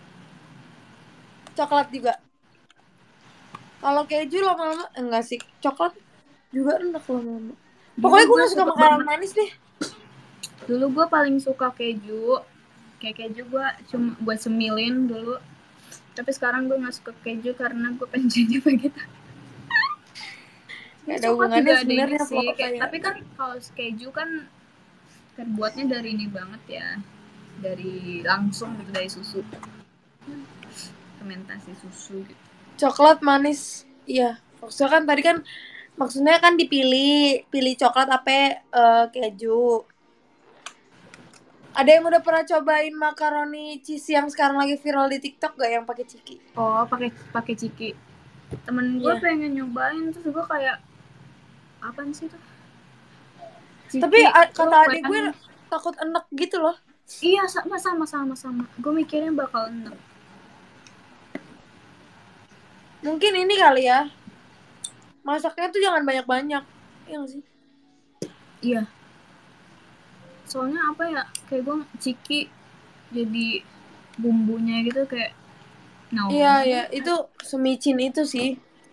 S2: coklat juga. Kalau keju lama-lama enggak sih. Coklat juga enak lama-lama.
S1: Dulu
S2: Pokoknya gue
S1: gue
S2: gak suka
S1: suka
S2: makanan
S1: banget.
S2: manis deh.
S1: Dulu gue paling suka keju. Kayak keju gue cuma buat semilin dulu. Tapi sekarang gue nggak suka keju karena gue pengen jadi vegetarian.
S2: Gak
S1: Sebenarnya
S2: ada
S1: coklat juga
S2: hubungannya
S1: ada ini
S2: sebenarnya
S1: sih.
S2: kalau
S1: Kayak,
S2: kayak
S1: tapi kan kalau keju kan terbuatnya dari ini banget ya. Dari langsung gitu dari susu. Fermentasi susu gitu.
S2: coklat manis. Iya. Maksudnya kan tadi kan pilih coklat apa keju. Ada yang udah pernah cobain makaroni cheese yang sekarang lagi viral di TikTok gak yang pakai ciki?
S1: Oh, pakai pakai ciki. Temen gue
S2: Iya.
S1: pengen nyobain terus gue kayak apaan sih tuh?
S2: Tapi
S1: Ciki, lu
S2: kata adik gue
S1: bayangin.
S2: takut enek gitu loh.
S1: Iya sama. Gue mikirnya bakal enak.
S2: Mungkin ini kali ya. Masaknya tuh jangan banyak-banyak. Iya gak sih?
S1: Iya. Soalnya apa ya? Kayak gue ciki jadi bumbunya gitu kayak
S2: Iya,
S1: naon.
S2: ya. Itu semicin itu sih.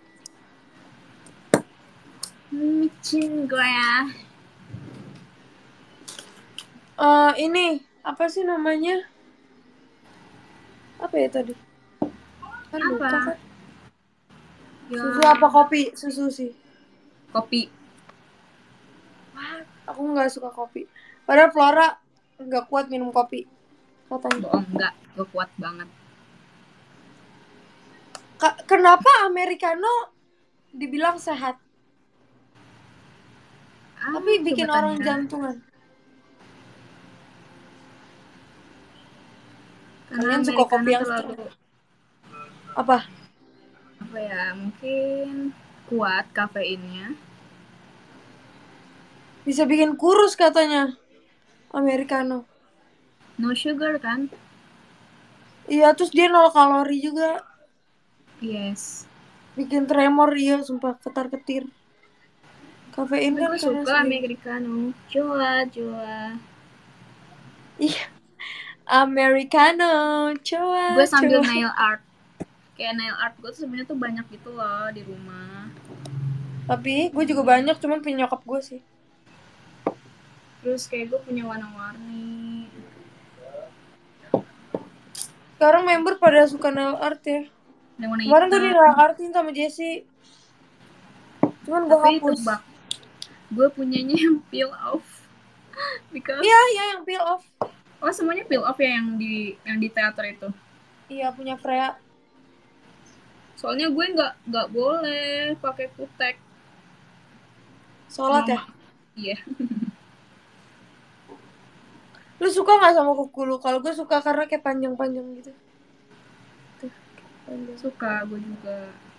S1: Micin gue ya.
S2: Ini apa sih namanya? Apa ya tadi? Kan lupa
S1: Apa?
S2: kan.
S1: Ya
S2: Susu apa kopi? Susu sih.
S1: kopi.
S2: Wah, aku nggak suka kopi. Padahal Flora nggak kuat minum kopi katanya.
S1: Bohong enggak. Gue kuat banget.
S2: Kenapa americano dibilang sehat, tapi
S1: Coba
S2: bikin orang
S1: tanya.
S2: jantungan?
S1: Karena
S2: Kalian suka
S1: americano
S2: kopi yang
S1: terlalu
S2: strong? Apa?
S1: apa ya? Mungkin kuat kafeinnya.
S2: Bisa bikin kurus katanya americano.
S1: No sugar kan?
S2: Iya, terus dia 0 kalori juga.
S1: Yes.
S2: Bikin tremor, iya sumpah ketar-ketir. Kafein
S1: Tapi
S2: kan
S1: gue
S2: karena
S1: suka
S2: segini.
S1: americano. Coba.
S2: Iya, americano. Coba,
S1: Gue sambil
S2: coba.
S1: nail art. Kayak nail art gue tuh sebenarnya tuh banyak gitu loh di rumah.
S2: Tapi gue juga banyak, cuman punya nyokap gue sih.
S1: Terus kayak gue punya warna-warni.
S2: Sekarang member pada suka nail art ya.
S1: Yang warna
S2: Kemarin gue di
S1: hitam.
S2: nail artin sama Jessie, cuman gue
S1: Tapi
S2: hapus.
S1: tebak. Gue punyanya yang peel off. Because
S2: Iya, yang peel off.
S1: oh semuanya peel off ya yang di teater itu.
S2: Iya, punya Freya.
S1: Soalnya gue nggak boleh pakai kutek.
S2: Sholat ya.
S1: Iya.
S2: Lu suka nggak sama kuku lu? Kalau gue suka karena kayak panjang-panjang gitu. Tuh, panjang.
S1: Suka gue juga.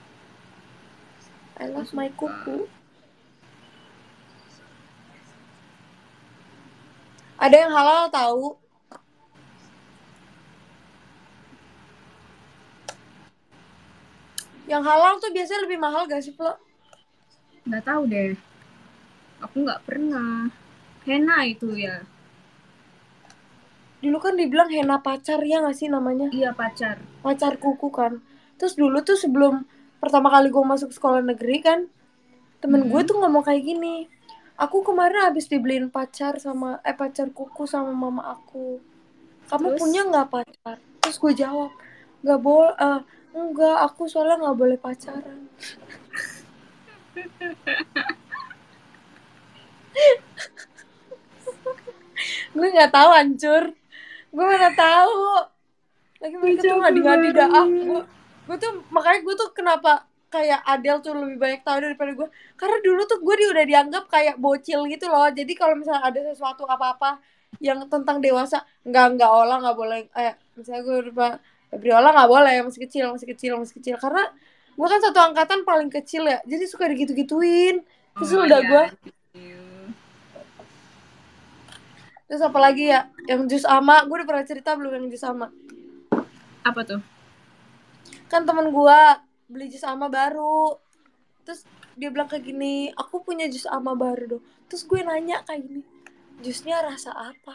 S2: I love
S1: Gue
S2: my
S1: suka.
S2: kuku. Ada yang halal tahu. Yang halal tuh biasanya lebih mahal gak sih, Flo?
S1: Nggak tahu deh. Aku nggak pernah. Henna itu ya.
S2: Dulu kan dibilang henna pacar ya gak sih namanya?
S1: Iya, pacar.
S2: Pacar kuku kan. Terus dulu tuh sebelum pertama kali gue masuk sekolah negeri kan, temen gue tuh ngomong kayak gini. Aku kemarin habis dibeliin pacar kuku sama mama aku. Kamu
S1: Terus
S2: punya nggak pacar? Terus gue jawab, nggak boleh. Enggak, aku soalnya nggak boleh pacaran. Gue nggak tahu, hancur. Gue mana tahu. Lagi mereka tuh ngadi-ngadi dah. Gue tuh makanya gue tuh kenapa kayak Adele tuh lebih banyak tahu daripada gue. Karena dulu tuh gue udah dianggap kayak bocil gitu loh. Jadi kalau misalnya ada sesuatu apa-apa yang tentang dewasa, nggak olah nggak boleh. Misalnya gue udah Gabriola nggak boleh, masih kecil. Karena gue kan satu angkatan paling kecil ya. Jadi suka digitu-gituin. Terus
S1: oh
S2: udah
S1: iya.
S2: gue. Terus apa lagi ya? Yang jus ama, gue udah pernah cerita belum yang jus ama?
S1: Apa tuh?
S2: Kan temen gue beli jus ama baru. Terus dia bilang kayak gini, aku punya jus ama baru dong. Terus gue nanya kayak gini, jusnya rasa apa?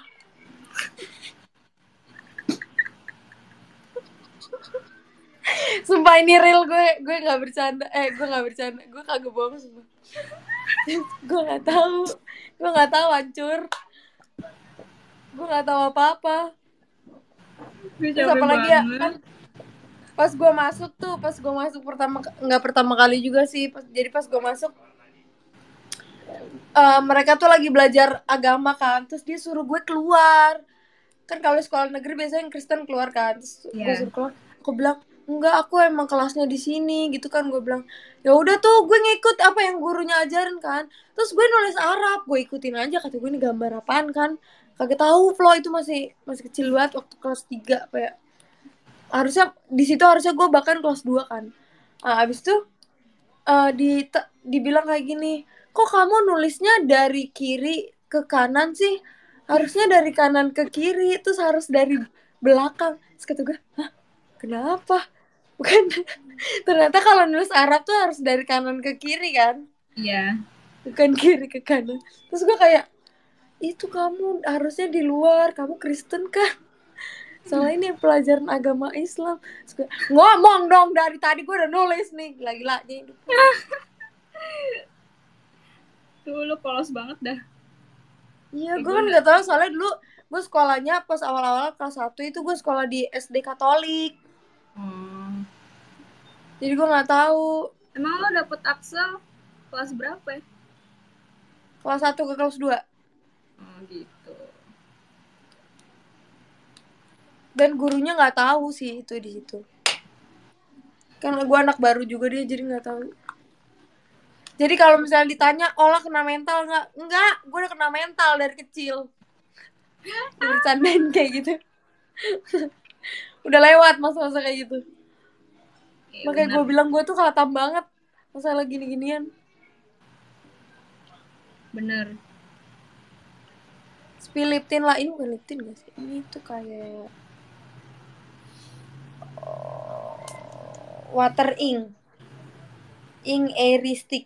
S2: Sumpah ini real, gue nggak bercanda. Gue nggak bercanda, gue kagak bohong sumpah. Gue nggak tahu hancur. Gue nggak tahu apa-apa. Terus apa lagi ya kan? Pas gue masuk nggak pertama kali juga sih. Jadi pas gue masuk, mereka tuh lagi belajar agama kan. Terus dia suruh gue keluar. Kan kalau sekolah negeri biasanya yang Kristen keluar kan. Terus gue suruh keluar. Aku bilang, enggak, aku emang kelasnya di sini gitu kan. Gue bilang, ya udah tuh gue ngikut apa yang gurunya ajarin kan. Terus gue nulis Arab, gue ikutin aja. Kata gue, ini gambar apaan kan? Kagak tahu, Flo, itu masih kecil banget waktu kelas 3 apa ya. Harusnya gue bahkan kelas 2 kan. Abis itu dibilang kayak gini, kok kamu nulisnya dari kiri ke kanan sih? Harusnya dari kanan ke kiri, terus harus dari belakang. Terus kata gue, hah, kenapa? Bukan, ternyata kalau nulis Arab tuh harus dari kanan ke kiri kan?
S1: Iya.
S2: Bukan kiri ke kanan. Terus gue kayak, itu kamu harusnya di luar, kamu Kristen kan? Soalnya ini pelajaran agama Islam. Terus gue, ngomong dong, dari tadi gue udah nulis nih, gila-gilanya hidup.
S1: Tuh lu polos banget dah.
S2: Iya, gue kan nggak tahu soalnya dulu gue sekolahnya pas awal-awal kelas 1 itu gue sekolah di SD Katolik. Jadi gue nggak tahu.
S1: Emang lo dapet Axel kelas berapa ya?
S2: Kelas 1 ke kelas 2.
S1: Oh gitu.
S2: Dan gurunya nggak tahu sih itu di situ. Karena gue anak baru juga dia jadi nggak tahu. Jadi kalau misalnya ditanya, Ola kena mental nggak? Enggak, gue udah kena mental dari kecil. Bercandain kayak gitu. Udah lewat masa-masa kayak gitu. Makanya gue bilang gue tuh kelatam banget masalah gini-ginian.
S1: Bener.
S2: Spiliptin lah, ini bukan liptin gak sih? Ini tuh kayak water ink airy stick.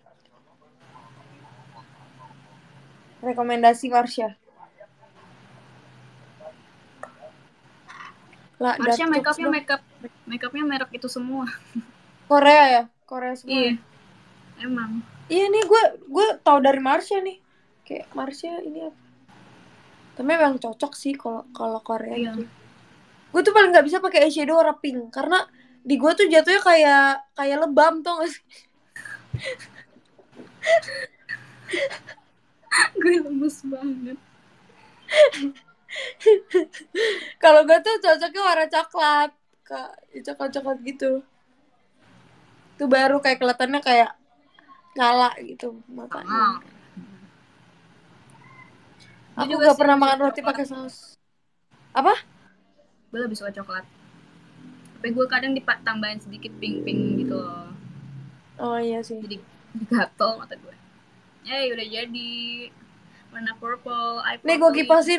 S2: Rekomendasi Marsha. Lah,
S1: Marsha makeupnya merek itu semua.
S2: Korea ya, Korea semua.
S1: Iya. Emang.
S2: Iya nih gue tahu dari Marsha nih. Kayak Marsha ini apa? Tapi memang cocok sih kalau Korea gitu. Gue tuh paling nggak bisa pakai eyeshadow warna pink karena di gue tuh jatuhnya kayak lebam, tau gak sih?
S1: Gue lemes banget.
S2: Kalau gue tuh cocoknya warna coklat, coklat gitu. Itu baru kayak kelihatannya kayak nyala gitu matanya. Aku gak pernah makan roti pakai saus. Apa?
S1: Gue lebih suka coklat. Tapi gue kadang ditambahin sedikit pink gitu loh.
S2: Oh iya sih.
S1: Jadi gatel mata gue. Udah jadi warna purple.
S2: Nih gue kipasin.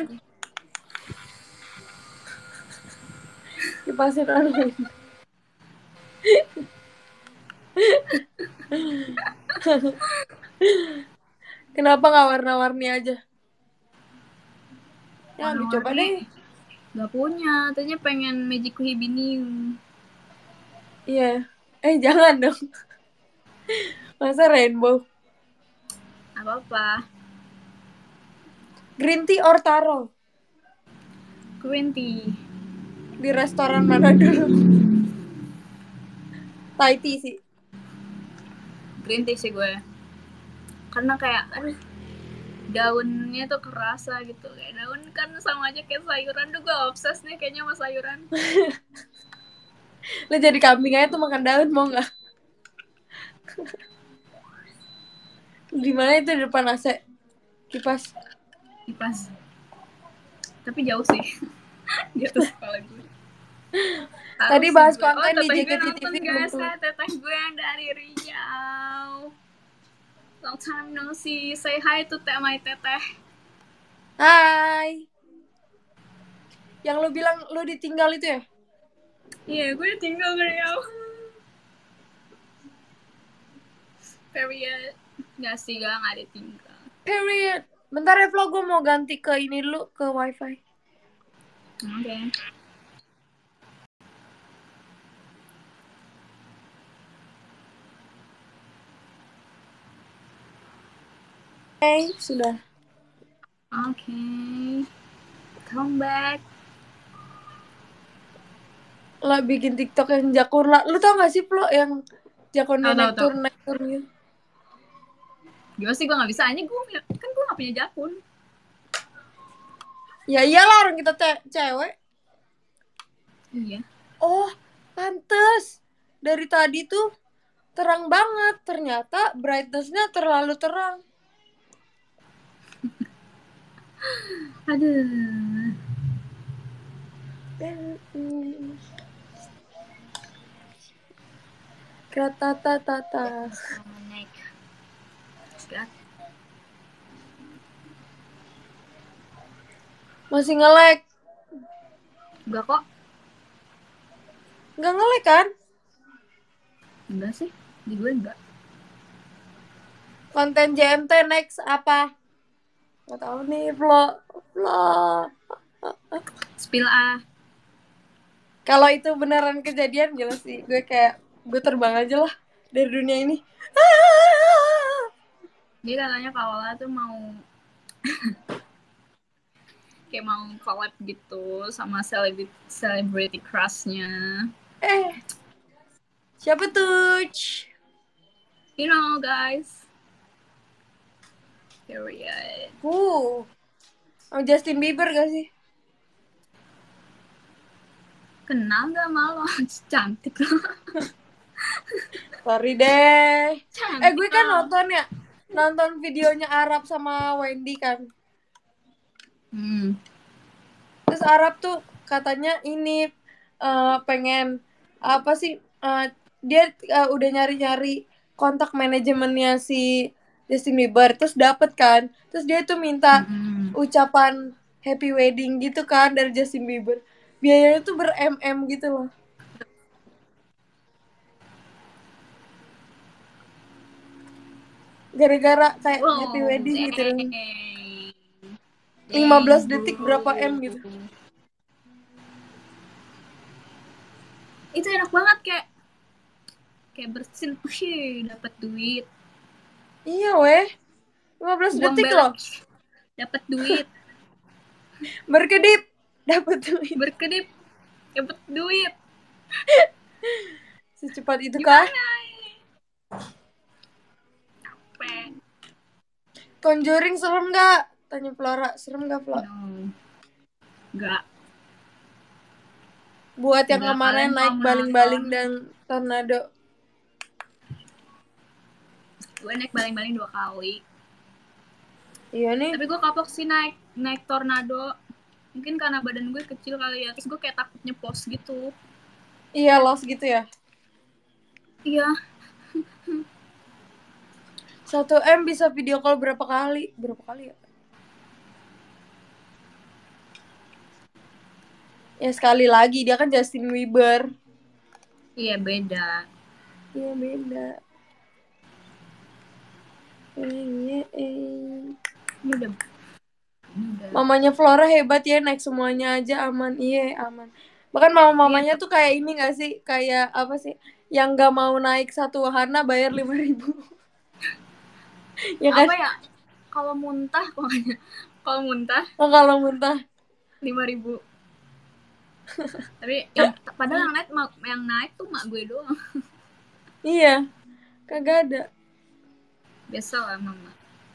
S2: Kipasin Kenapa nggak warna-warni aja? Ya, lu coba
S1: Warna-warni
S2: deh.
S1: gak punya, tadinya pengen Magic Hibiniu.
S2: Iya. Jangan dong. Masa rainbow?
S1: Apa-apa.
S2: Green tea or taro?
S1: Green tea.
S2: Di restoran mana dulu? Thai tea sih.
S1: Green tea sih gue. Karena kayak daunnya tuh kerasa gitu. Kayak daun kan sama aja kayak sayuran. Tuh gue obses nih kayaknya sama sayuran.
S2: Lu jadi kambing aja tuh makan daun, mau nggak? Di mana itu di depan AC? Kipas.
S1: Kipas. Tapi jauh sih. Di atas kepala gue. Tahu
S2: Tadi
S1: sih
S2: bahas
S1: gue. Oh,
S2: konten di
S1: teteh gue
S2: JKT
S1: nonton
S2: TV belum
S1: guys
S2: tuh.
S1: ya. Teteh gue yang dari Riau. Long time no see. Say hi to my teteh.
S2: Hai. Yang lu bilang lu ditinggal itu ya?
S1: Iya, gue tinggal di Riau. Period. Gak sih, gak ditinggal.
S2: Period. Bentar ya vlog, gue mau ganti ke ini dulu, ke wifi.
S1: Oke.
S2: Oke, sudah.
S1: Oke. Come back.
S2: Lah bikin TikTok yang Jakun lah. Lu tau gak sih Flo yang Jakunnya
S1: Tahu, tahu.
S2: naik turun gitu?
S1: Gimana sih gue gak bisa aja, kan gue gak punya jakun.
S2: Ya iyalah orang kita cewek.
S1: Iya.
S2: Oh, pantes. Dari tadi tuh terang banget. Ternyata brightness-nya terlalu terang.
S1: Aduh.
S2: Kata-tata.
S1: Naik. Gak.
S2: Masih nge-lag.
S1: Enggak kok.
S2: Nggak nge-lag kan?
S1: Enggak sih. Di gue enggak.
S2: Konten JMT next apa? Gak tau nih Flo.
S1: Spill ah.
S2: Kalau itu beneran kejadian jelas sih. Gue terbang aja lah dari dunia ini.
S1: Dia katanya Kaola tuh mau kayak mau collab gitu sama celebrity crushnya.
S2: Siapa tuh?
S1: You know guys. Period.
S2: Oh, Justin Bieber gak sih?
S1: Kenal gak malu? Cantik loh.
S2: Sorry deh.
S1: Cantik
S2: Gue kan
S1: loh.
S2: nonton videonya Arab sama Wendy kan. Terus Arab tuh katanya ini pengen apa sih? Dia udah nyari-nyari kontak manajemennya si Justin Bieber, terus dapet kan. Terus dia tuh minta ucapan happy wedding gitu kan dari Justin Bieber. Biayanya tuh ber-MM gitu loh. Gara-gara kayak happy wedding gitu loh. 15 detik berapa M gitu.
S1: Itu enak banget kayak bersin, dapat duit.
S2: Iya weh. 15
S1: Uang
S2: detik
S1: belek,
S2: loh.
S1: dapat duit.
S2: Berkedip, dapat duit.
S1: Berkedip, dapat duit.
S2: Secepat itu kah?
S1: Gimana? Capek.
S2: Conjuring serem gak? Tanya Flora, serem gak Flora?
S1: No. Enggak.
S2: Buat yang
S1: Enggak,
S2: kemarin
S1: kalian
S2: naik
S1: kalau
S2: baling-baling
S1: menonton,
S2: dan tornado.
S1: gue naik baling-baling 2 kali.
S2: Iya nih.
S1: Tapi gue kapok sih naik tornado. Mungkin karena badan gue kecil kali ya. Terus gue kayak takut nyeplos gitu.
S2: Iya, lost gitu ya.
S1: Iya.
S2: 1M bisa video call berapa kali? Berapa kali ya? Ya sekali lagi, dia kan Justin Bieber.
S1: Iya, beda.
S2: Iya beda.
S1: Ini udah
S2: Mamanya Flora hebat ya, naik semuanya aja aman. Iya aman. Bahkan mamanya tuh kayak ini gak sih, kayak apa sih, yang gak mau naik satu wahana bayar 5.000. Ya kan?
S1: apa ya, kalau muntah pokoknya kalau muntah
S2: Oh, kalau muntah
S1: 5.000. Tapi yang padahal yang naik tuh mak gue doang.
S2: iya, kagak ada.
S1: Biasa lah mama.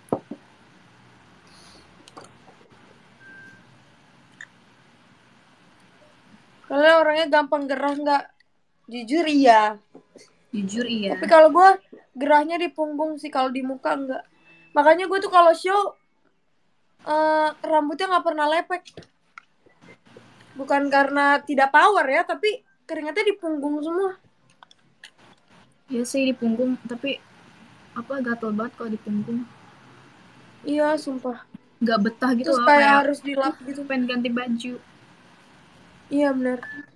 S2: Kalian orangnya gampang gerah nggak? Jujur iya.
S1: Jujur iya.
S2: Tapi kalau gue gerahnya di punggung sih, kalau di muka enggak. Makanya gue tuh kalau show rambutnya nggak pernah lepek. Bukan karena tidak power ya, tapi keringatnya di punggung semua.
S1: Ya sih di punggung, tapi apa gatel banget kalau di punggung.
S2: Iya, sumpah.
S1: Nggak betah gitu
S2: Terus
S1: loh,
S2: kayak
S1: kayak
S2: harus dilap gitu.
S1: pengen ganti baju.
S2: Iya benar.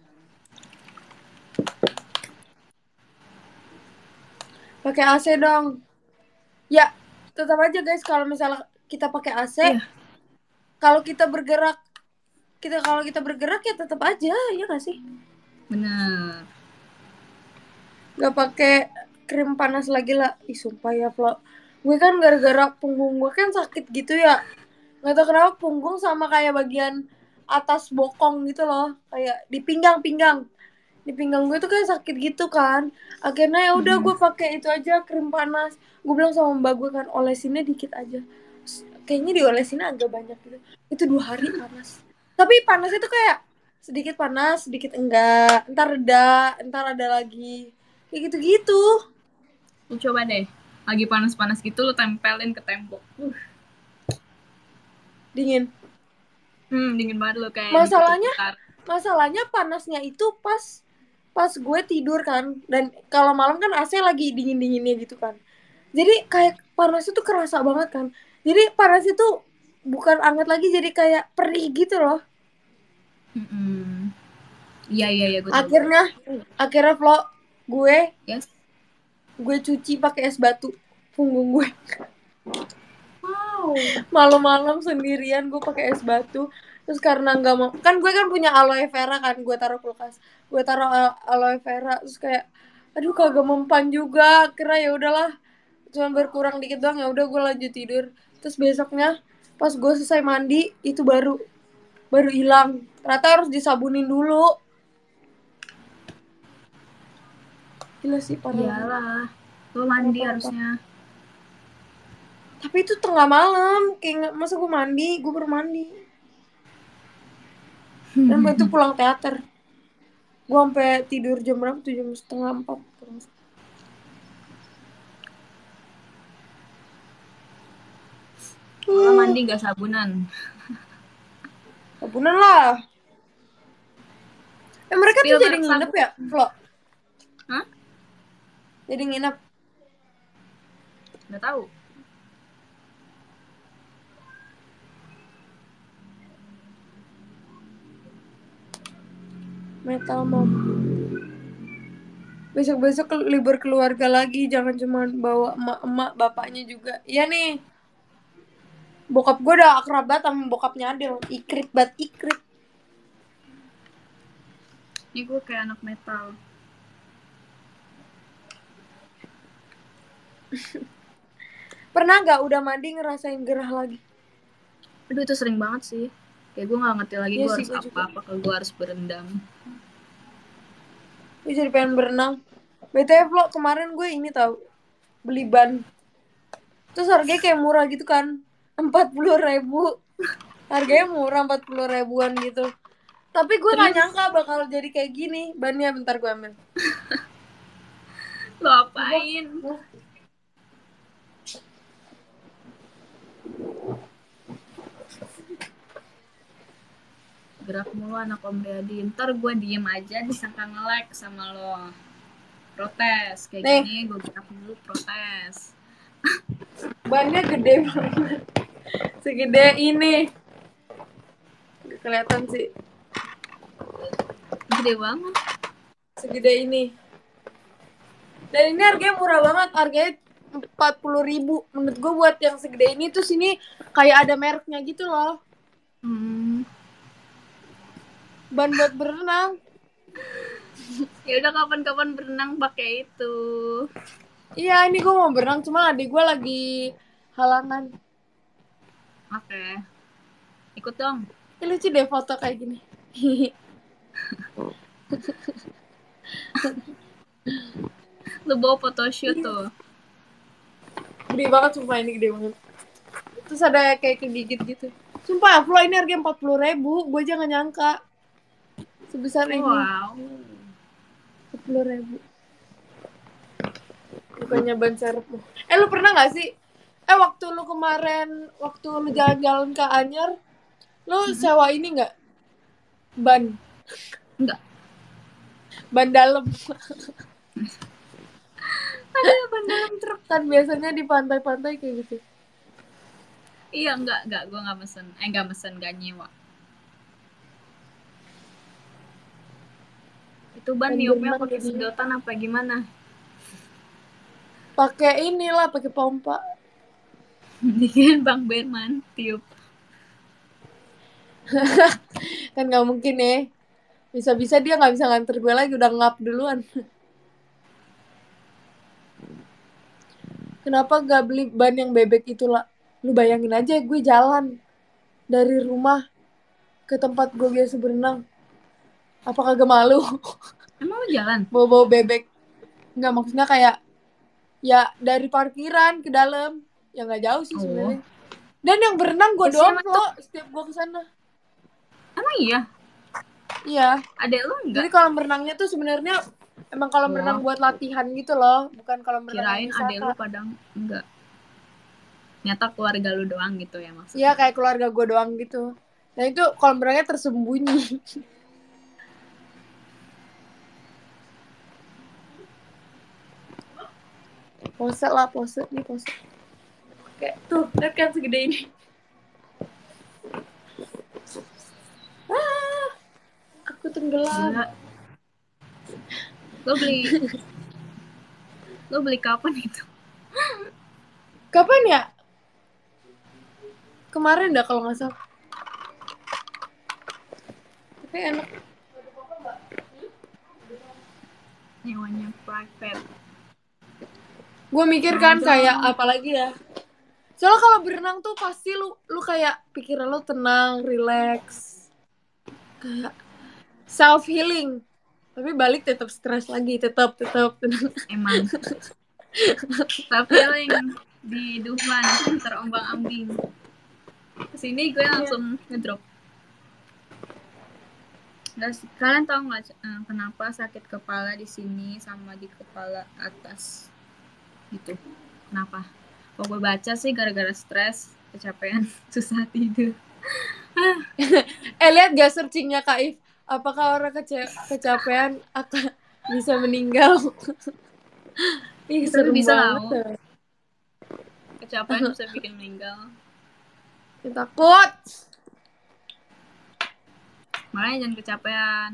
S2: Pakai AC dong. Ya, tetap aja guys, kalau misalnya kita pakai AC,
S1: Iya.
S2: kalau kita bergerak ya tetap aja, ya nggak sih?
S1: Bener.
S2: Gak pakai krim panas lagi lah. Ih sumpah ya Flo, gue kan gara-gara punggung gue kan sakit gitu ya, nggak tahu kenapa punggung sama kayak bagian atas bokong gitu loh, kayak di pinggang gue tuh kayak sakit gitu kan. Akhirnya ya udah gue pakai itu aja, krim panas. Gue bilang sama mbak gue kan, olesinnya dikit aja. Kayaknya diolesinnya agak banyak gitu. Itu 2 hari panas. Tapi panas itu kayak sedikit panas, sedikit enggak. Ntar reda, ntar ada lagi. Kayak gitu-gitu.
S1: Lu coba deh, lagi panas-panas gitu lu tempelin ke tembok.
S2: Dingin.
S1: Dingin banget lu kayak
S2: Masalahnya panasnya itu pas gue tidur kan, dan kalau malam kan AC lagi dingin-dinginnya gitu kan. Jadi kayak panas itu kerasa banget kan. Jadi panas itu bukan anget lagi, jadi kayak perih gitu loh.
S1: Iya gue tahu.
S2: Akhirnya Flo,
S1: Yes.
S2: gue cuci pakai es batu punggung gue.
S1: Wow.
S2: Malam-malam sendirian gue pakai es batu. Terus karena nggak mau, kan gue kan punya aloe vera kan, gue taruh kulkas, gue taruh aloe vera. Terus kayak aduh kagak mempan juga, kira ya udahlah, cuma berkurang dikit doang, ya udah gue lanjut tidur. Terus besoknya pas gue selesai mandi itu baru hilang. Ternyata harus disabunin dulu. Gila sih parah.
S1: Iyalah, lo mandi harusnya.
S2: Tapi itu tengah malam, kayak masa gue baru mandi. Dan itu pulang teater. Gue sampai tidur jam berapa tuh, jam 3:30.
S1: Lo mandi nggak sabunan?
S2: Sabunan lah. Mereka tuh jadi nginep ya, Flo?
S1: Hah?
S2: Jadi nginep?
S1: Nggak tahu.
S2: Metal Mom. Besok-besok libur keluarga lagi, jangan cuma bawa emak-emak, bapaknya juga. Iya nih. Bokap gue udah akrab banget sama bokapnya Adel. Ikrit banget, ikrit.
S1: Ini gue kayak anak metal.
S2: Pernah gak udah mandi ngerasain gerah lagi?
S1: Aduh itu sering banget sih. Kayak gue gak ngerti lagi
S2: Ya
S1: gue
S2: sih,
S1: harus apa kalau gue harus berendam.
S2: Gue jadi pengen berenang. BTW Flo, kemarin gue ini tahu beli ban. Terus harganya kayak murah gitu kan, 40.000. Harganya murah, 40.000-an gitu. Tapi gue gak nyangka bakal jadi kayak gini. Bannya bentar gue ambil.
S1: Lo apain? Gerak mulu anak Om Riyadi. Ntar gue diem aja disangka nge-lag sama lo. Protes. Kayak
S2: Nih.
S1: gini gue gerak mulu protes.
S2: Bannya gede banget. Segede ini. Gak kelihatan sih.
S1: Gede banget.
S2: Segede ini. Dan ini harganya murah banget, harganya 40.000. Menurut gue buat yang segede ini tuh sini kayak ada mereknya gitu loh. Ban buat berenang.
S1: Ya udah kapan-kapan berenang pakai itu.
S2: Iya, ini gue mau berenang, cuma adik gue lagi halangan.
S1: Oke. Ikut dong.
S2: Ini lucu deh foto kayak gini.
S1: Lu bawa photoshoot tuh.
S2: Gede banget, sumpah ini gede banget. Terus ada kayak kegigit gitu. Sumpah, Flo ini harganya 40.000. Gue aja gak nyangka sebesar ini.
S1: Wow.
S2: 40.000. Bukannya ban serep. Lu pernah gak sih? Waktu lu kemarin, waktu lu jalan-jalan ke Anyer, lu sewa ini gak? Ban?
S1: Enggak.
S2: Ban dalam.
S1: Ada ban dalam truk.
S2: Kan biasanya di pantai-pantai kayak gitu.
S1: Iya, enggak. Gue nggak mesen. Nggak mesen, nggak nyewa. Itu ban niupnya pakai sedotan apa gimana?
S2: Pakai inilah, pakai pompa.
S1: Bikin Bang Berman tiup.
S2: Kan nggak mungkin ya. Bisa-bisa dia nggak bisa nganter gue lagi, udah ngap duluan. Kenapa gak beli ban yang bebek itu lah? Lu bayangin aja gue jalan dari rumah ke tempat gue biasa berenang. Apa kagak malu?
S1: Emang lu jalan?
S2: Bawa-bawa bebek. Nggak, maksudnya kayak ya dari parkiran ke dalam. Ya nggak jauh sih sebenarnya. Dan yang berenang gue doang loh setiap gue kesana.
S1: Emang iya?
S2: Iya.
S1: Adek lu enggak?
S2: Jadi kolam berenangnya tuh sebenarnya emang kolam berenang buat latihan gitu loh, bukan kolam berenang
S1: Kirain
S2: wisata.
S1: adek lu padang enggak. Nyata keluarga lu doang gitu ya maksudnya?
S2: Iya, kayak keluarga gue doang gitu. Nah itu kolam berenangnya tersembunyi. Pose lah, pose. Nih pose. Kayak tuh, lihat kan segede ini. Aku tenggelam.
S1: Gila. Lo beli kapan itu?
S2: Kapan ya? Kemarin dah kalau nggak salah. Tapi enak.
S1: Nyewanya private.
S2: Gue mikir kan kayak apalagi ya. Soalnya kalau berenang tuh pasti lu kayak pikiran lu tenang, relax. Kayak self healing. Tapi balik tetap stres lagi, tetap tenang.
S1: Emang. Self healing di Dufan terombang-ambing. Kesini gue langsung ngedrop. Kalian tahu nggak kenapa sakit kepala di sini sama di kepala atas gitu? Kenapa? Kalau gue baca sih gara-gara stres, kecapean, susah tidur.
S2: Lihat gak searchingnya Kak If? Apakah orang kecapean akan bisa meninggal? Ih,
S1: Tapi bisa
S2: banget.
S1: lah. Kecapean bisa bikin meninggal.
S2: Takut.
S1: Makanya jangan kecapean.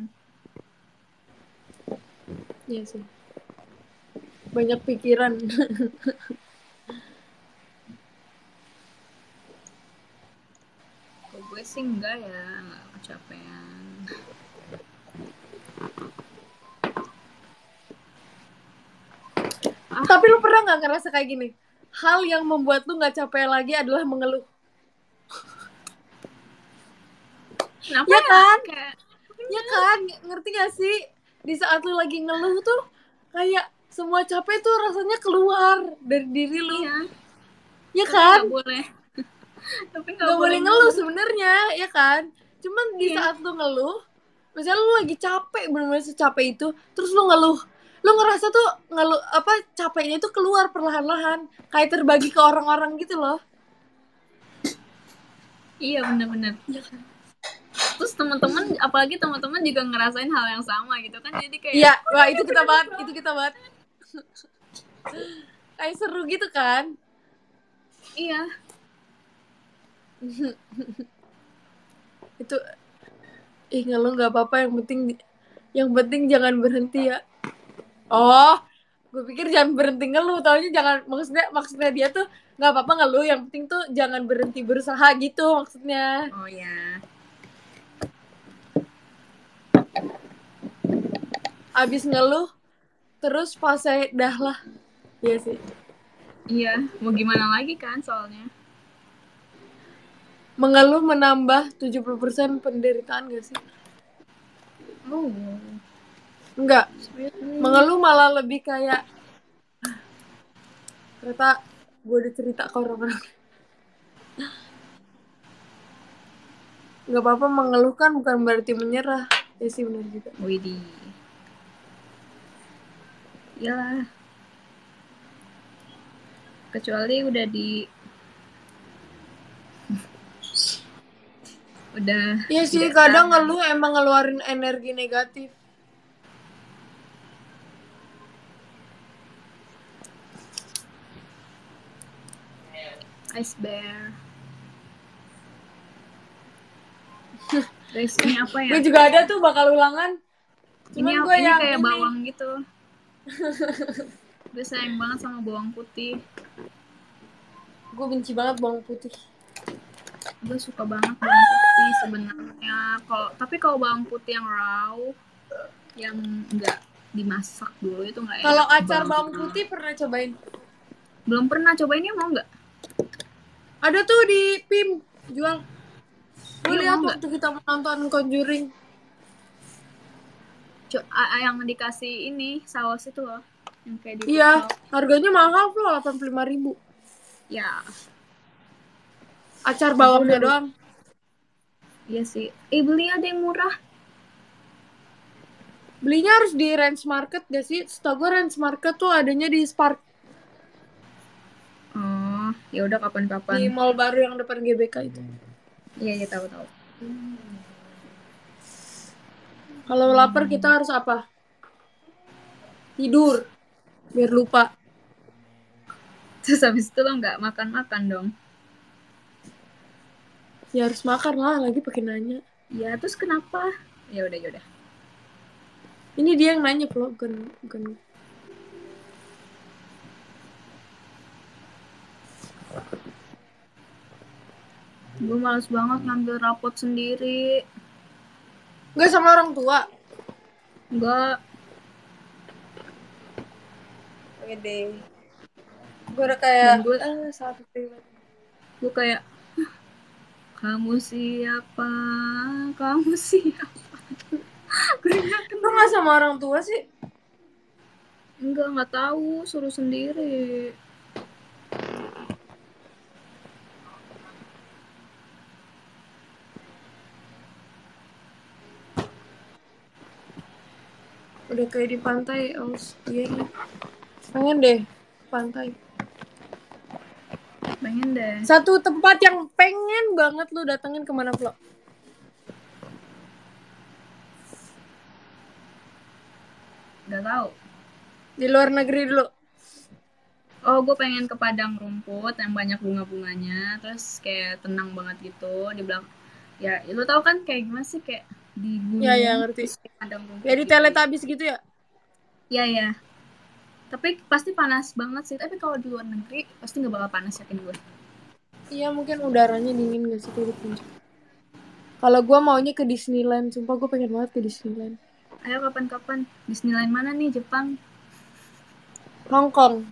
S2: Iya sih. Banyak pikiran.
S1: Kalau gue sih enggak ya, enggak kecapean.
S2: Tapi lu pernah nggak ngerasa kayak gini? Hal yang membuat lu nggak capek lagi adalah mengeluh.
S1: Kenapa
S2: Ya kan?
S1: Kayak...
S2: Ya kan? Ngerti gak sih? Di saat lu lagi ngeluh tuh kayak semua capek tuh rasanya keluar dari diri lu.
S1: Iya.
S2: Ya
S1: Tapi
S2: kan?
S1: nggak boleh. Tapi
S2: nggak boleh ngeluh sebenarnya, ya kan? Cuman di saat lu ngeluh, misalnya lu lagi capek, bener-bener secapek itu, terus lu ngeluh, lu ngerasa tuh ngeluh apa capeknya itu keluar perlahan-lahan, kayak terbagi ke orang-orang gitu loh.
S1: Iya bener-bener.
S2: Ya kan?
S1: Terus teman-teman, apalagi teman-teman juga ngerasain hal yang sama gitu kan, jadi kayak
S2: iya, wah itu kita banget kayak seru gitu kan.
S1: Iya.
S2: Itu ngeluh nggak apa-apa, yang penting jangan berhenti ya. Oh, Gue pikir jangan berhenti ngeluh, taunya jangan, maksudnya dia tuh nggak apa-apa ngeluh, yang penting tuh jangan berhenti berusaha gitu maksudnya.
S1: Oh ya.
S2: Abis ngeluh terus fase dah lah. Iya sih.
S1: Iya, mau gimana lagi kan soalnya.
S2: Mengeluh menambah 70% penderitaan gak sih?
S1: Oh.
S2: Enggak.
S1: Seriously.
S2: Mengeluh malah lebih kayak ternyata gue udah cerita ke orang-orang. Gak apa-apa mengeluh kan bukan berarti menyerah. Ya sih benar juga.
S1: Widih. Iyalah. Kecuali udah
S2: Iya sih,
S1: tidak
S2: kadang
S1: tahan.
S2: ngeluh emang ngeluarin energi negatif.
S1: Ice bear. Guys, ini apa ya?
S2: Gue juga ada tuh bakal ulangan. Cuman gue
S1: Ini
S2: yang
S1: kayak
S2: ini.
S1: bawang gitu. Gue sayang banget sama bawang putih.
S2: Gue benci banget bawang putih.
S1: Gue suka banget bawang putih sebenarnya. Tapi kalau bawang putih yang raw, yang enggak dimasak dulu itu nggak enak.
S2: Kalau acar bawang putih pernah cobain?
S1: Belum pernah. Cobainnya mau nggak?
S2: Ada tuh di PIM jual. Gue
S1: Iya,
S2: lihat
S1: mau
S2: waktu kita menonton Conjuring.
S1: Yang dikasih ini saus itu loh, yang kayak di
S2: Iya,
S1: TikTok.
S2: harganya mahal loh, 85.000.
S1: Ya.
S2: Acar bawangnya
S1: Udah.
S2: doang.
S1: Iya sih. Beli ada yang murah.
S2: Belinya harus di Range Market gak sih? Setahu gue Range Market tuh adanya di Spark.
S1: Oh, ya udah
S2: Di
S1: kapan-kapan.
S2: mall baru yang depan GBK itu.
S1: Iya, tahu.
S2: Kalau lapar kita harus apa? Tidur. Biar lupa.
S1: Terus habis itu lo nggak makan dong.
S2: Ya harus makan lah, lagi pakai nanya.
S1: Ya, terus kenapa? Ya udah.
S2: Ini dia yang nanya, Flo, bukan.
S1: Gue males banget ngambil rapot sendiri.
S2: Enggak sama orang tua.
S1: Enggak.
S2: Oke deh. Gue udah kayak satu pribadi.
S1: Gue kayak kamu siapa? Kamu siapa? Gue nggak
S2: Lo nggak sama orang tua sih?
S1: nggak tahu, suruh sendiri.
S2: Udah kayak di pantai, iya nih. Pengen deh pantai.
S1: Pengen deh.
S2: Satu tempat yang pengen banget lu datengin kemana, Flo?
S1: Gak tahu.
S2: Di luar negeri dulu.
S1: Oh, gue pengen ke padang rumput yang banyak bunga-bunganya, terus kayak tenang banget gitu di belakang. Ya, lu tahu kan kayak gimana sih, kayak di gunung.
S2: Ya, ngerti.
S1: Terus kayak padang rumput.
S2: Ya di
S1: gitu.
S2: Teletubbies gitu ya?
S1: Ya. Tapi pasti panas banget sih. Tapi kalau di luar negeri pasti nggak bakal panas, yakin gue.
S2: Iya, mungkin udaranya dingin gak sih kayak di puncak. Kalau gue maunya ke Disneyland, sumpah gue pengen banget ke Disneyland.
S1: Ayo kapan-kapan. Disneyland mana nih, Jepang?
S2: Hong Kong.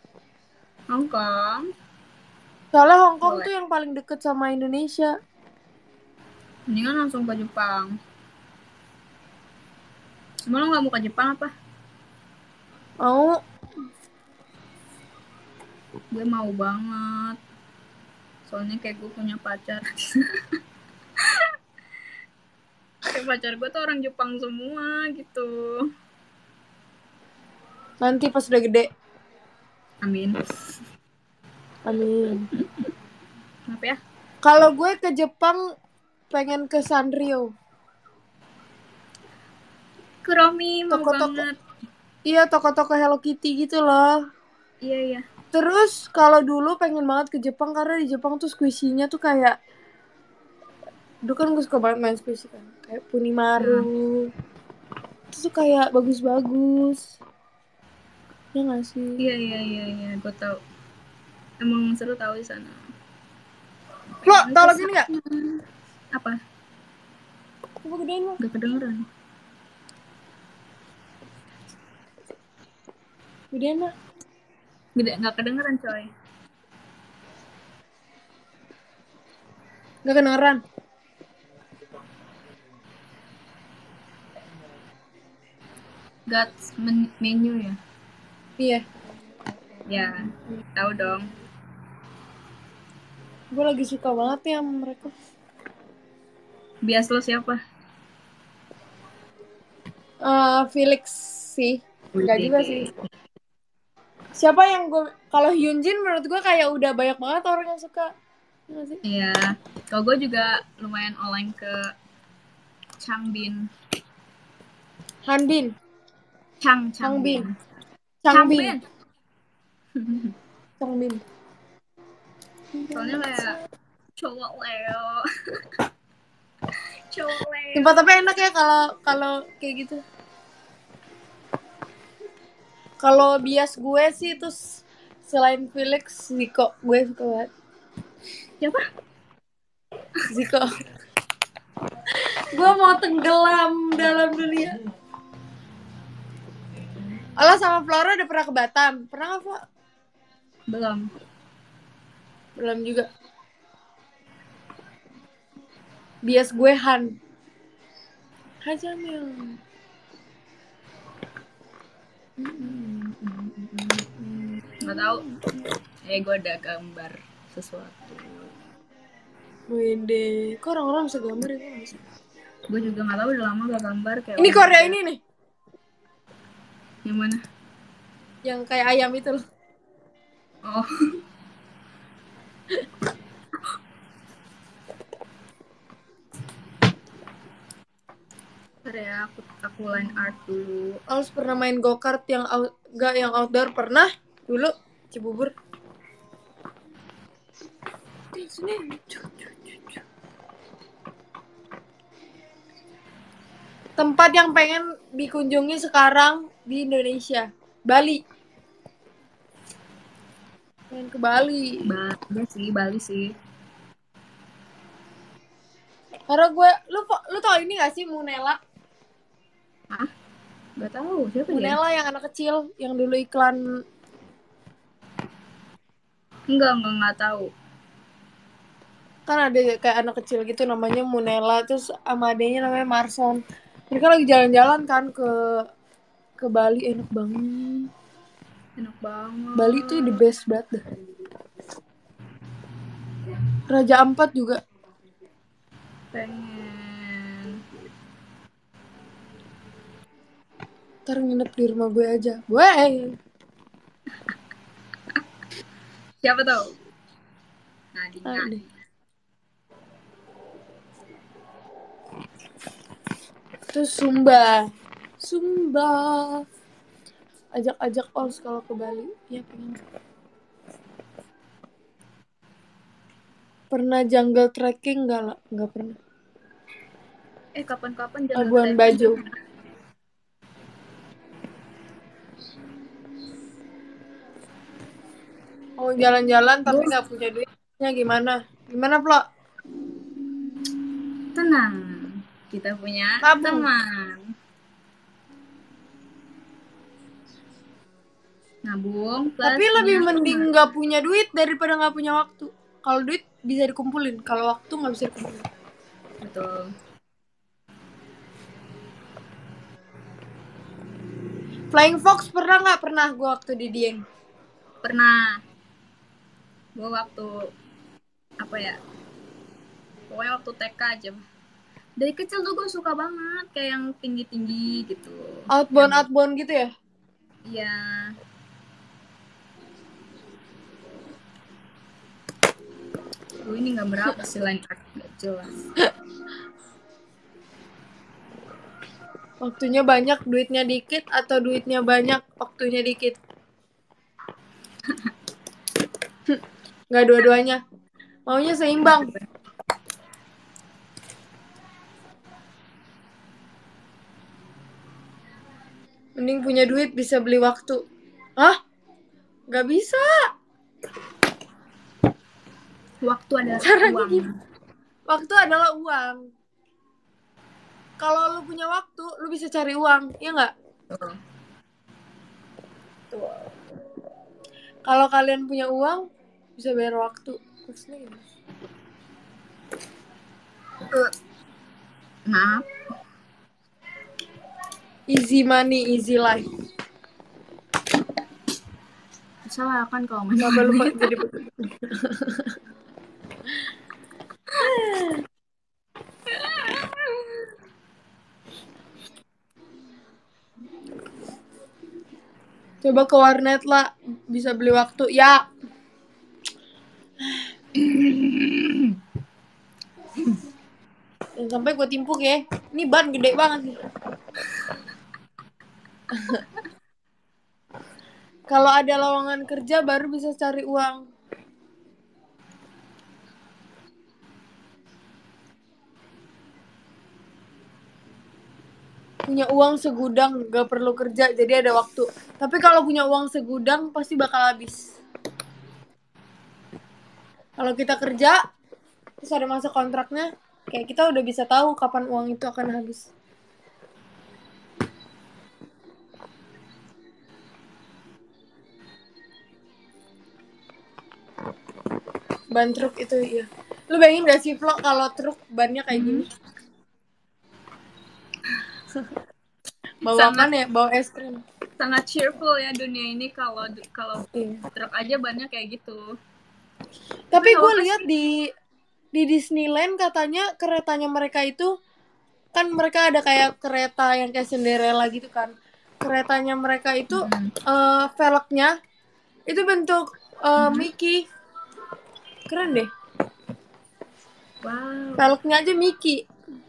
S2: Soalnya Hong Kong
S1: Boleh.
S2: tuh yang paling deket sama Indonesia.
S1: Mendingan langsung ke Jepang. Emang lo gak mau ke Jepang apa?
S2: Mau.
S1: Gue mau banget. Soalnya kayak gue punya pacar. Kayak pacar gue tuh orang Jepang semua gitu.
S2: Nanti pas udah gede.
S1: Amin. Kenapa ya?
S2: Kalau gue ke Jepang pengen ke Sanrio.
S1: Kuromi mau
S2: Toko-toko.
S1: banget.
S2: Iya, toko-toko Hello Kitty gitu loh.
S1: Iya.
S2: Terus kalau dulu pengen banget ke Jepang karena di Jepang tuh squishy-nya tuh kayak, dulu kan gue suka banget main squishy kan, kayak Punimaru. Itu tuh kayak bagus-bagus. Ya nggak sih?
S1: Iya, gue tahu. Emang seru tahu di sana.
S2: Lo
S1: Pengen
S2: tau
S1: ke
S2: lagu ini nggak?
S1: sana. Apa?
S2: Coba gedein lo.
S1: Gak kedengeran.
S2: Gedein lah.
S1: Gede, gak kedengeran coy.
S2: Gak kedengeran.
S1: God's menu ya?
S2: Iya.
S1: Ya, tahu dong.
S2: Gue lagi suka banget ya sama mereka.
S1: Bias lo siapa?
S2: Felix sih. Enggak juga sih. Siapa yang gue, kalau Hyunjin menurut gue kayak udah banyak banget orang yang suka. Iya sih?
S1: Iya. Kalau gue juga lumayan online ke Changbin.
S2: Hanbin,
S1: Changbin.
S2: Changbin.
S1: Changbin.
S2: Changbin.
S1: Soalnya kayak cowok Leo. Cowok Leo.
S2: Tempat apa enak ya kalau kayak gitu. Kalau bias gue sih terus selain Felix, Ziko gue suka banget.
S1: Siapa?
S2: Ziko. Gue mau tenggelam dalam dunia. Alah sama Flora udah pernah ke Batam. Pernah gak, Flo?
S1: Belum.
S2: Belum juga. Bias gue Han. Hajamil.
S1: Gak tahu. Gue ada gambar sesuatu.
S2: Wede. Kok orang-orang bisa gambar ya?
S1: Gue juga gak tahu, udah lama gak gambar kayak.
S2: Ini Korea ini nih.
S1: Yang mana?
S2: Yang kayak ayam itu loh.
S1: Oh. Ya, aku line art dulu.
S2: Harus pernah main go-kart yang yang outdoor pernah dulu Cibubur. Di sini. Tempat yang pengen dikunjungi sekarang di Indonesia, Bali. Pengen ke Bali.
S1: Bali sih.
S2: Karena gue, lu tau ini gak sih Munela?
S1: Hah? Gak tahu siapa dia?
S2: Munela yang anak kecil yang dulu iklan.
S1: Enggak tahu.
S2: Kan ada kayak anak kecil gitu namanya Munela, terus sama adenya namanya Marson. Mereka lagi jalan-jalan kan ke Bali, enak banget.
S1: Enak banget.
S2: Bali tuh the best banget dah. Raja Ampat juga.
S1: Pengen.
S2: Ntar nginep di rumah gue aja. Gue.
S1: Siapa tahu? Nadine.
S2: Terus Sumba. Ajak Ols kalau ke Bali. Ya pengen. Pernah jungle trekking gak lah? Gak pernah.
S1: Kapan-kapan
S2: Labuan Bajo. Mau jalan-jalan tapi gak punya duitnya gimana? Gimana, Flo?
S1: Tenang. Kita punya teman. Nabung plus
S2: tapi lebih mending gak punya duit daripada gak punya waktu. Kalau duit bisa dikumpulin, kalau waktu gak bisa dikumpulin.
S1: Betul.
S2: Flying Fox pernah gak? Pernah gue waktu di Dieng.
S1: Pernah. Gue waktu apa ya? Pokoknya waktu TK aja. Dari kecil tuh gue suka banget kayak yang tinggi-tinggi gitu.
S2: Outbound gitu ya?
S1: Iya. Ini gak berapa sih line art, gak jelas.
S2: Waktunya banyak, duitnya dikit, atau duitnya banyak, waktunya dikit? Gak dua-duanya. Maunya seimbang. Mending punya duit bisa beli waktu. Hah? Gak bisa.
S1: Waktu adalah
S2: Caranya
S1: uang.
S2: Waktu adalah uang. Kalau lu punya waktu, lu bisa cari uang, ya nggak? Kalau kalian punya uang, bisa bayar waktu. Maksudnya gimana?
S1: Maaf.
S2: Easy money, easy life.
S1: Salah kan kalau main
S2: Kenapa lupa
S1: duit.
S2: jadi begitu? Coba ke warnet lah, bisa beli waktu. Ya. Jangan sampai gue timpuk ya. Ini ban gede banget nih. Kalau ada lowongan kerja baru bisa cari uang. Punya uang segudang, gak perlu kerja, jadi ada waktu. Tapi kalau punya uang segudang, pasti bakal habis. Kalau kita kerja, terus ada masa kontraknya, kayak kita udah bisa tahu kapan uang itu akan habis. Ban truk itu iya. Lu bayangin gak sih vlog kalau truk bannya kayak gini? Bawa apa ya? Bawa es krim.
S1: Sangat cheerful ya dunia ini kalau
S2: Iya.
S1: truk aja bannya kayak gitu.
S2: Tapi gue
S1: apa
S2: lihat
S1: sih?
S2: di Disneyland katanya keretanya mereka itu kan mereka ada kayak kereta yang kayak Cinderella gitu kan. Keretanya mereka itu velgnya itu bentuk Mickey. Keren deh.
S1: Wow.
S2: Velgnya aja Mickey.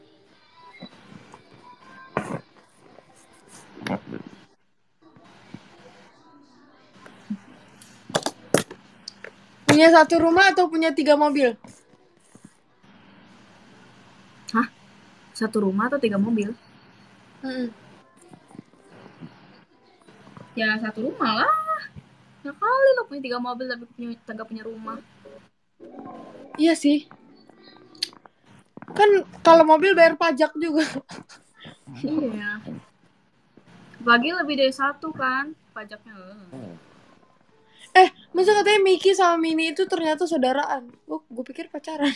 S2: Punya satu rumah atau punya 3 mobil?
S1: Hah? Satu rumah atau 3 mobil? Ya satu rumah lah. Ya kali lo punya 3 mobil tapi kagak punya rumah.
S2: Iya sih. Kan kalau mobil bayar pajak juga.
S1: Iya. Bagi lebih dari satu kan pajaknya.
S2: Masa katanya Mickey sama Minnie itu ternyata saudaraan. Gue pikir pacaran.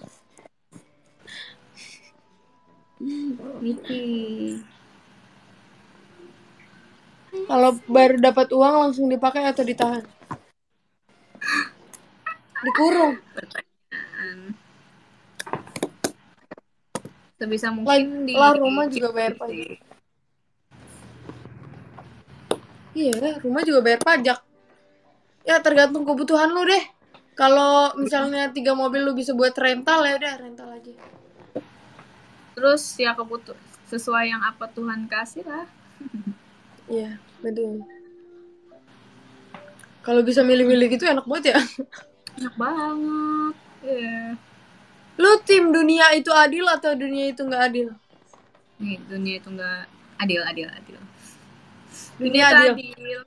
S1: Mickey.
S2: Kalau baru dapat uang langsung dipakai atau ditahan? Dikurung.
S1: Pertanyaan. Sebisa mungkin
S2: Lah rumah juga bayar
S1: sih.
S2: pajak. Iya, rumah juga bayar pajak. Ya tergantung kebutuhan lu deh. Kalau misalnya 3 mobil lu bisa buat rental ya udah rental aja.
S1: Terus ya sesuai yang apa Tuhan kasih lah.
S2: Iya, betul. Kalau bisa milih-milih gitu enak banget ya.
S1: Enak banget. Yeah.
S2: Lu tim dunia itu adil atau dunia itu nggak adil?
S1: Nih, dunia itu nggak adil.
S2: Dunia
S1: itu
S2: adil.
S1: adil.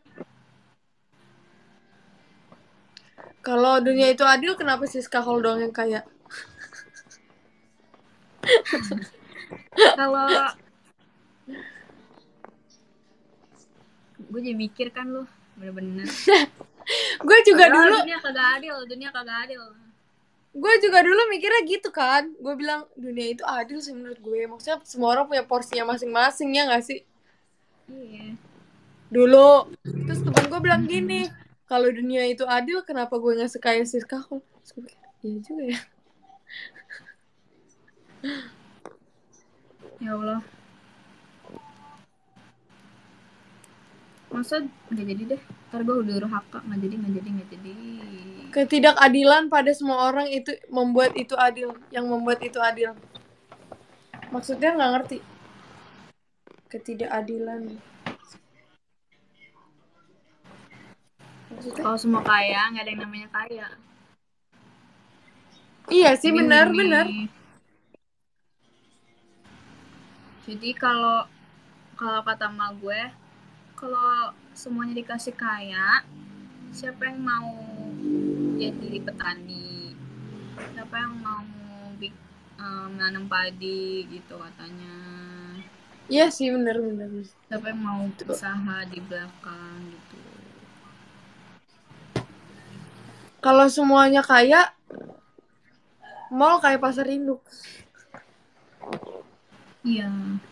S2: Kalau dunia itu adil, kenapa sih Skahol doang yang kaya?
S1: Kalau gue jadi mikir kan lu bener-bener.
S2: Gue juga dulu.
S1: Dunia kagak adil.
S2: Gue juga dulu mikirnya gitu kan. Gue bilang dunia itu adil sih menurut gue. Maksudnya semua orang punya porsinya masing-masing ya nggak sih?
S1: Iya.
S2: Dulu. Terus teman gue bilang gini, kalau dunia itu adil, kenapa gue nggak sekaya si Skahol? Terus gue pikir, iya juga ya.
S1: Ya Allah. Masa nggak jadi deh. Ntar gue udah durhaka nggak jadi.
S2: Ketidakadilan pada semua orang itu membuat itu adil. Yang membuat itu adil. Maksudnya nggak ngerti. Ketidakadilan. Maksudnya?
S1: Kalau semua kaya nggak ada yang namanya kaya.
S2: Iya sih,
S1: Jadi
S2: benar.
S1: Jadi kalau kata emak gue, kalau semuanya dikasih kaya, siapa yang mau jadi petani, siapa yang mau nanam padi gitu katanya,
S2: Iya sih, benar.
S1: siapa yang mau usaha di belakang gitu.
S2: Kalau semuanya kaya, mall kayak pasar induk.
S1: Iya.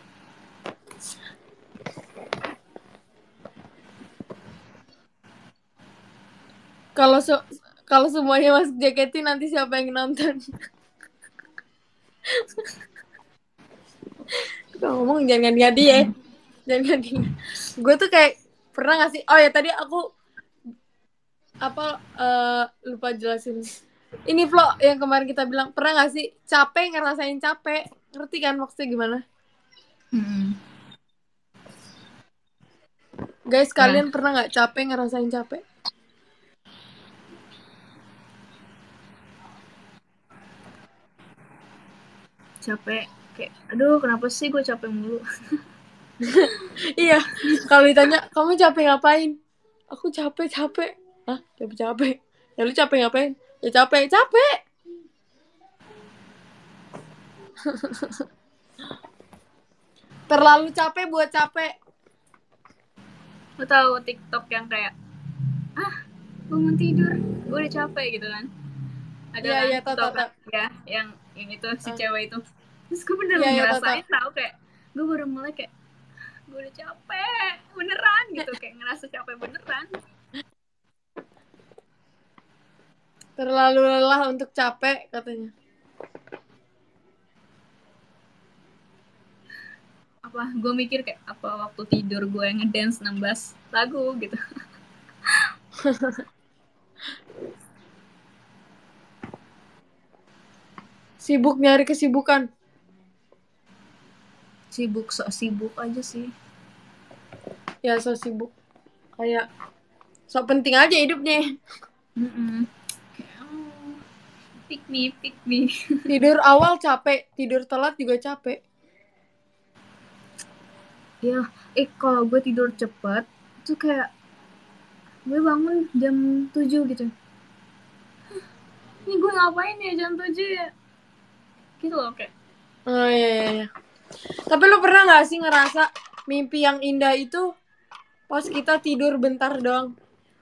S2: Kalau semuanya masuk JKT, nanti siapa yang nonton? Kalau ngomong jangan ganti ya. Jangan ganti. Gue tuh kayak pernah gak sih? Oh ya, tadi aku lupa jelasin. Ini Flo yang kemarin kita bilang, pernah gak sih capek ngerasain capek? Ngerti kan maksudnya gimana? Guys,
S1: Ya,
S2: kalian pernah gak capek ngerasain capek?
S1: capek kayak aduh kenapa sih gue capek mulu.
S2: Iya, kalau ditanya kamu capek ngapain? Aku capek. Hah? Capek. Ya lu capek ngapain? Ya capek. Terlalu capek buat capek.
S1: Lo tahu TikTok yang kayak bangun tidur gue udah capek gitu kan, ada kan
S2: Iya,
S1: tau
S2: tata.
S1: kan ya yang itu si
S2: Ah.
S1: cewek itu, terus gue bener
S2: Iya,
S1: ngerasain
S2: tata.
S1: tau kayak gue baru mulai kayak gue udah capek beneran gitu, kayak ngerasa capek beneran.
S2: Terlalu lelah untuk capek katanya.
S1: Apa gue mikir kayak apa waktu tidur gue ngedance 16 lagu gitu.
S2: Sibuk nyari kesibukan.
S1: Sok sibuk aja sih.
S2: Ya, so sibuk. Kayak so penting aja hidupnya.
S1: Pick me.
S2: Tidur awal capek, tidur telat juga capek.
S1: Ya kalau gue tidur cepet tuh kayak gue bangun jam 7 gitu, ini gue ngapain ya jam 7 ya gitu loh kayak.
S2: Oh iya. Tapi lu pernah gak sih ngerasa mimpi yang indah itu pas kita tidur bentar doang?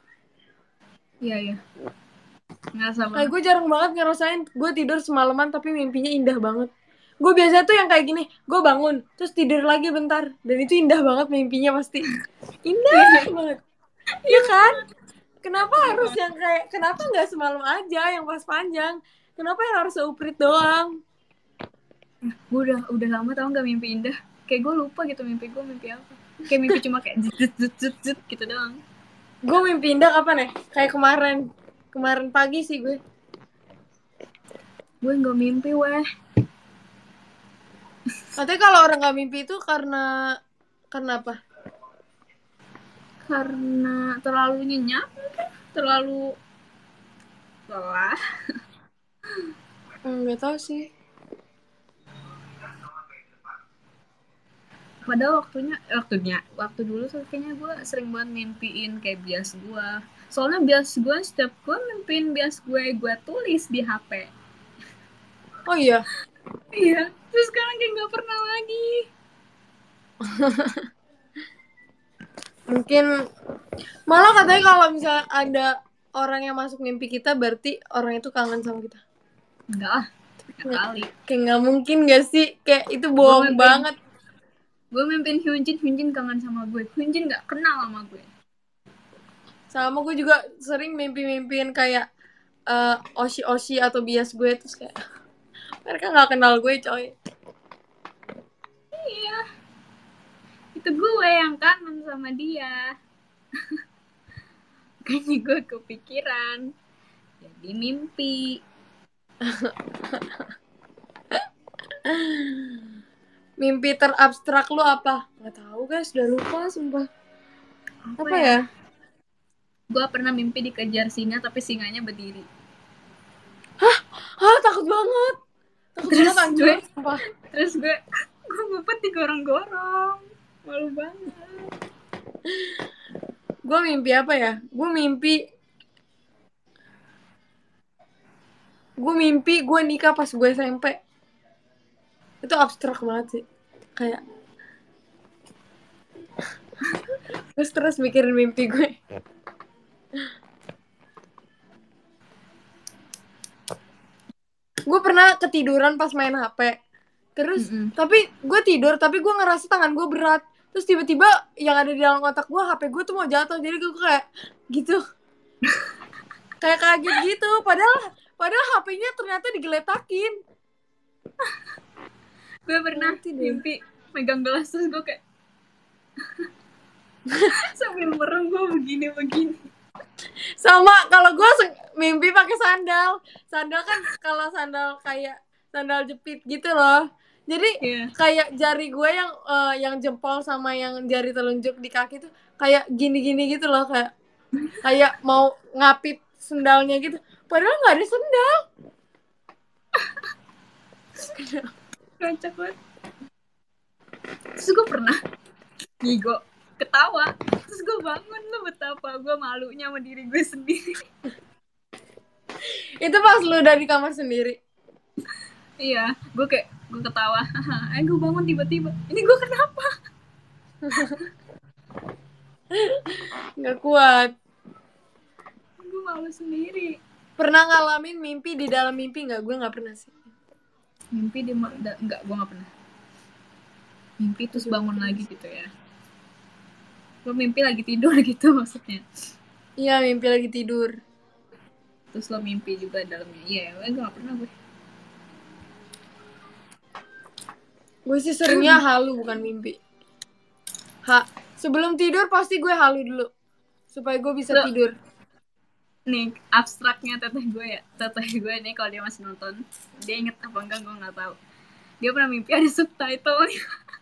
S1: Iya ngerasa
S2: Kayak
S1: banget.
S2: gue jarang banget ngerasain gue tidur semalaman tapi mimpinya indah banget. Gue biasa tuh yang kayak gini, gue bangun terus tidur lagi bentar, dan itu indah banget mimpinya pasti. Indah banget. Iya kan? Kenapa harus yang kayak, kenapa nggak semalam aja yang pas panjang? Kenapa yang harus seuprit doang?
S1: Gue udah lama tau nggak mimpi indah, kayak gue lupa gitu mimpi gue mimpi apa, kayak mimpi cuma kayak zut gitu doang.
S2: Gue mimpi indah kapan ya? Kayak kemarin pagi sih gue.
S1: Gue nggak mimpi weh.
S2: Katanya kalau orang nggak mimpi itu karena apa?
S1: Karena terlalu nyenyak mungkin, terlalu lelah.
S2: Nggak tahu sih.
S1: Padahal waktu dulu tuh kayaknya gue sering banget mimpiin kayak bias gue, soalnya bias gue setiap gue mimpiin bias gue tulis di HP.
S2: Oh iya.
S1: Iya, terus sekarang kayak nggak pernah lagi.
S2: Mungkin malah katanya kalau misalnya ada orang yang masuk mimpi kita berarti orang itu kangen sama kita.
S1: Enggak lah, kali.
S2: Kayak nggak mungkin gak sih? Kayak itu bohong banget.
S1: Gue mimpiin Hyunjin kangen sama gue. Hyunjin nggak kenal sama gue.
S2: Sama gue juga sering mimpi-mimpiin kayak Oshi atau bias gue, terus kayak mereka nggak kenal gue coy.
S1: Iya, itu gue yang kangen sama dia. Makanya gue kepikiran jadi mimpi.
S2: Mimpi terabstrak lu apa? Nggak tahu guys, udah lupa sumpah. Apa ya?
S1: Gue pernah mimpi dikejar singa tapi singanya berdiri.
S2: Hah, takut banget. Takut
S1: Terus
S2: banget anjir, sumpah.
S1: Terus gue ngumpet digorong-gorong. Malu banget.
S2: Gue mimpi apa ya? Gue mimpi gue nikah pas gue SMP. Itu abstrak banget sih. Kayak terus mikirin mimpi gue. Gue pernah ketiduran pas main HP. Terus tapi gue tidur, tapi gue ngerasa tangan gue berat. Terus tiba-tiba yang ada di dalam otak gue, HP gue tuh mau jatuh. Jadi gue kayak gitu. Kayak kaget gitu. Padahal HP-nya ternyata digeletakin.
S1: Gue pernah mimpi megang gelas terus gue kayak sambil merem gue begini.
S2: Sama kalau gue mimpi pakai sandal. Sandal kan kalau sandal kayak sandal jepit gitu loh. Jadi kayak jari gue yang jempol sama yang jari telunjuk di kaki tuh kayak gini-gini gitu loh, kayak mau ngapit sendalnya gitu. Padahal nggak ada sendal.
S1: Kocak banget. Terus gue pernah ngigo ketawa. Terus gue bangun, lo betapa gue malunya sama diri gue sendiri.
S2: Itu pas lu udah di kamar sendiri?
S1: Iya, gue ketawa. Gue bangun tiba-tiba. Ini gue kenapa?
S2: Nggak kuat.
S1: Gue malu sendiri.
S2: Pernah ngalamin mimpi di dalam mimpi nggak? Gue nggak pernah sih.
S1: Mimpi enggak, gue nggak pernah. Mimpi terus bangun lagi gitu ya. Gue mimpi lagi tidur gitu maksudnya.
S2: Iya, mimpi lagi tidur.
S1: Terus lo mimpi juga dalamnya. Iya, gue gak pernah gue.
S2: Gue sih seringnya halu bukan mimpi. Sebelum tidur pasti gue halu dulu supaya gue bisa tidur.
S1: Nih abstraknya teteh gue nih kalau dia masih nonton, dia inget apa enggak gue nggak tahu. Dia pernah mimpi ada subtitle-nya.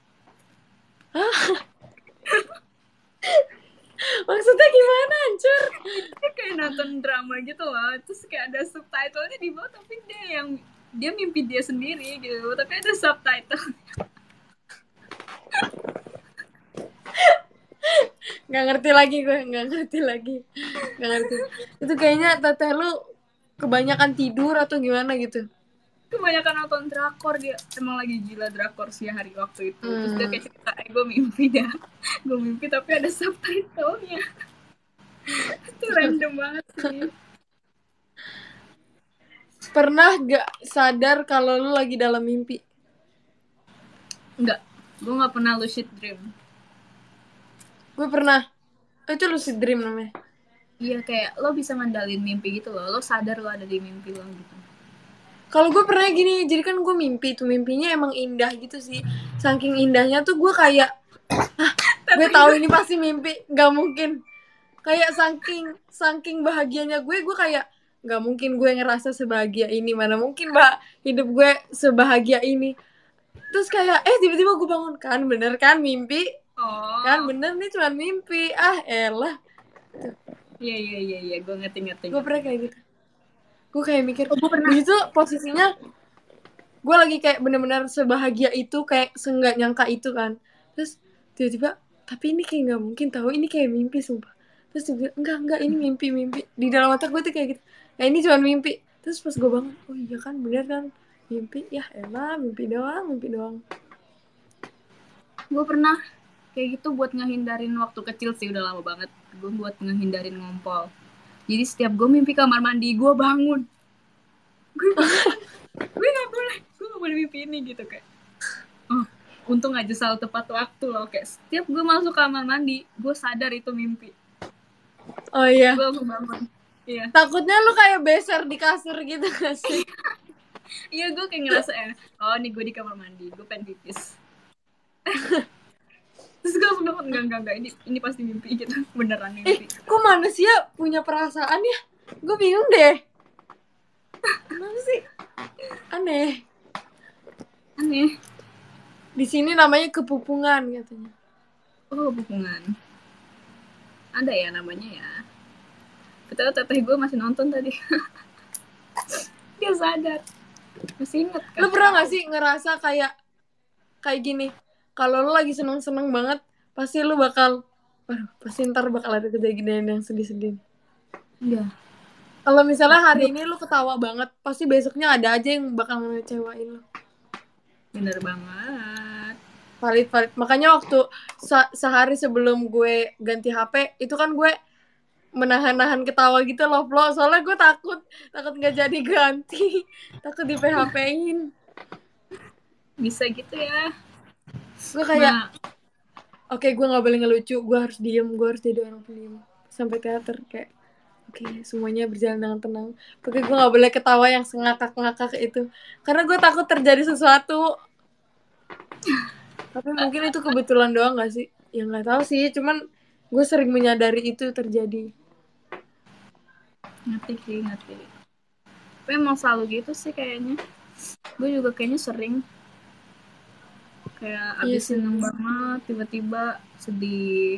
S2: Maksudnya gimana, hancur?
S1: Dia kayak nonton drama gitu loh, terus kayak ada subtitle-nya di bawah, tapi dia mimpi dia sendiri gitu, tapi ada subtitle.
S2: Nggak ngerti lagi. Itu kayaknya teteh lu kebanyakan tidur atau gimana gitu.
S1: Kebanyakan nonton drakor, dia emang lagi gila drakor sih hari waktu itu. Terus dia kayak cerita, gue mimpi tapi ada subtitlenya. Itu random banget sih.
S2: Pernah gak sadar kalau lu lagi dalam mimpi?
S1: Enggak, gue gak pernah lucid dream.
S2: Gue pernah. Itu lucid dream namanya.
S1: Iya, kayak lo bisa ngandalin mimpi gitu loh. Lo sadar lo ada di mimpi lo gitu.
S2: Kalau gue pernah gini, jadi kan gue mimpi tuh, mimpinya emang indah gitu sih. Saking indahnya tuh gue kayak, gue tahu ini pasti mimpi, nggak mungkin. Kayak saking bahagianya gue kayak nggak mungkin gue ngerasa sebahagia ini, mana mungkin hidup gue sebahagia ini. Terus kayak tiba-tiba gue bangun, kan bener kan mimpi, kan bener nih cuma mimpi, elah.
S1: Iya, gue ngerti.
S2: Gue pernah kayak gitu. Gue kayak mikir, di situ posisinya gue lagi kayak bener-bener sebahagia itu, kayak seenggak nyangka itu kan. Terus tiba-tiba, tapi ini kayak nggak mungkin tahu, ini kayak mimpi sumpah. Terus tiba enggak, ini mimpi. Di dalam otak gue tuh kayak gitu. Nah ini cuma mimpi. Terus pas gue bangun, oh iya kan bener kan mimpi. Ya elah, mimpi doang.
S1: Gue pernah kayak gitu buat ngehindarin waktu kecil sih, udah lama banget. Gue buat ngehindarin ngompol. Jadi setiap gue mimpi kamar mandi, gue bangun. Gue gak boleh mimpi ini gitu kayak. Untung aja selalu tepat waktu loh, kayak setiap gue masuk kamar mandi, gue sadar itu mimpi.
S2: Oh iya.
S1: Gue langsung bangun. Iya.
S2: Takutnya lu kayak beser di kasur gitu gak sih?
S1: Iya, gue kayak ngerasa nih gue di kamar mandi, gue pengen pipis. Terus gue langsung bangun, enggak, ini pasti mimpi gitu, beneran mimpi.
S2: Kok manusia punya perasaan ya? Gue bingung deh. Kenapa sih? Aneh. Di sini namanya kepupungan katanya.
S1: Oh, kepupungan. Ada ya namanya ya. Betul, teteh gue masih nonton tadi. Dia sadar. Masih inget kan?
S2: Lu pernah gak sih ngerasa kayak gini? Kalau lu lagi seneng-seneng banget, pasti lu bakal Waduh, pasti ntar bakal ada kejadian yang sedih-sedih.
S1: Iya.
S2: Kalau misalnya hari ini lu ketawa banget, pasti besoknya ada aja yang bakal ngecewain lu.
S1: Bener banget.
S2: Valid. Makanya waktu sehari sebelum gue ganti HP, itu kan gue menahan-nahan ketawa gitu loh, Flo. Soalnya gue takut nggak jadi ganti. Takut di PHP-in.
S1: Bisa gitu ya.
S2: Gue kayak,
S1: Nah,
S2: oke, gue nggak boleh ngelucu, gue harus diem, gue harus jadi orang pendiam. Sampai teater kayak, oke, semuanya berjalan dengan tenang. Pokoknya gue nggak boleh ketawa yang sengakak-ngakak itu, karena gue takut terjadi sesuatu. Tapi mungkin itu kebetulan doang gak sih? Ya nggak tahu sih, cuman gue sering menyadari itu terjadi.
S1: ngerti. Tapi emang selalu gitu sih kayaknya. Gue juga kayaknya sering. Kayak
S2: Iya
S1: abis
S2: sih.
S1: seneng banget, tiba-tiba sedih.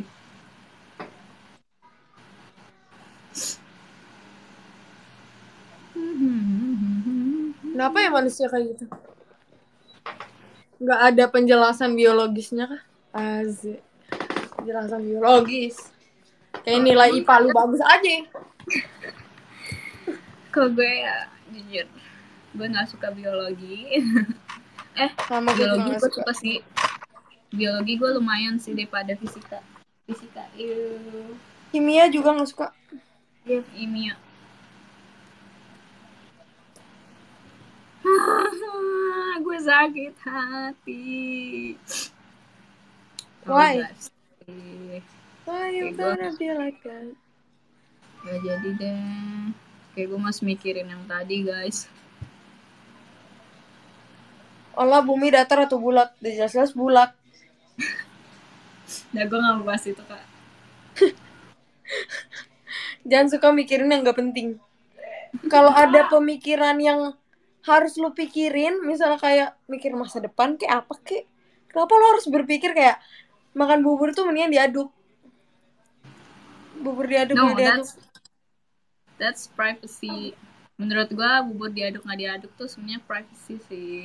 S2: Kenapa ya manusia kayak gitu? Nggak ada penjelasan biologisnya kah? Asik. Penjelasan biologis. Kayak nilai
S1: Emang
S2: IPA lu bagus aja.
S1: kalau gue ya jujur gue nggak suka biologi.
S2: Sama gue juga
S1: Biologi
S2: nggak
S1: gue
S2: suka.
S1: suka sih. Biologi gue lumayan sih daripada fisika.
S2: Kimia juga nggak suka.
S1: Iya, kimia. Gue sakit hati. Tahu
S2: Why?
S1: gak sih?
S2: Why you
S1: Kayak gue
S2: gonna be like that?
S1: gak jadi deh. Kayak gue masih mikirin yang tadi guys.
S2: Allah bumi datar atau bulat? Jelas-jelas bulat.
S1: Nah gue gak mau bahas itu kak.
S2: Jangan suka mikirin yang nggak penting. Kalau ada pemikiran yang harus lu pikirin, misalnya kayak mikir masa depan kayak apa kek, kenapa lo harus berpikir kayak makan bubur tuh mendingan diaduk. Bubur diaduk
S1: No,
S2: nggak diaduk.
S1: that's privacy. Menurut gue bubur diaduk nggak diaduk tuh sebenarnya privacy sih.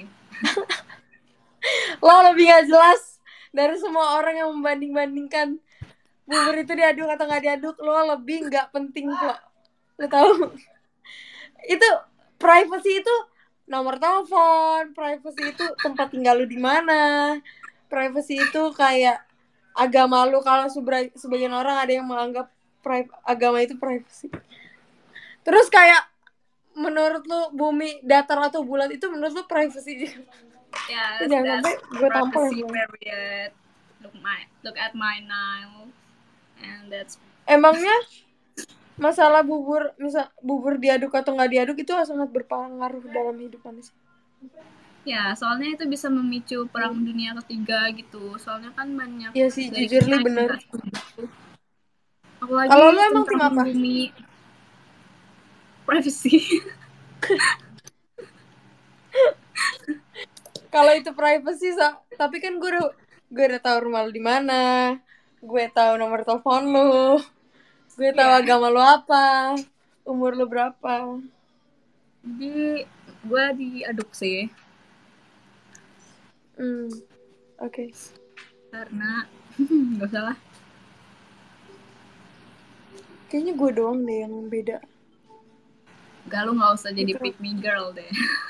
S2: Lo lebih nggak jelas dari semua orang yang membanding-bandingkan bubur itu diaduk atau nggak diaduk. Lo lebih nggak penting kok. Lo tahu? Itu privacy itu nomor telepon, privacy itu tempat tinggal lu di mana, privacy itu kayak agama lu. Kalau sebagian orang ada yang menganggap agama itu privacy. Terus kayak menurut lu bumi datar atau bulat itu menurut lu privacy juga.
S1: Yes,
S2: Jangan sampai
S1: that's
S2: gue tampol
S1: privacy
S2: ya.
S1: period. Look at my nails, and that's
S2: Emangnya masalah bubur diaduk atau nggak diaduk itu sangat berpengaruh dalam hidup manusia.
S1: ya soalnya itu bisa memicu perang dunia ketiga gitu. Soalnya kan banyak
S2: Iya sih,
S1: dari
S2: jujur
S1: kita
S2: li
S1: yang
S2: bener.
S1: nggak setuju. Apalagi
S2: Kalau lu emang tim
S1: tentang
S2: apa?
S1: bumi privacy.
S2: Kalau itu privacy, tapi kan gue udah tahu rumah lu di mana, gue tahu nomor telepon lu, gue tahu
S1: Iya.
S2: agama lu apa, umur lu berapa.
S1: Jadi gue diaduk sih
S2: Oke.
S1: karena nggak usah lah.
S2: Kayaknya gue doang deh yang beda.
S1: Gak, lu nggak usah jadi
S2: Gitu.
S1: pick me girl deh.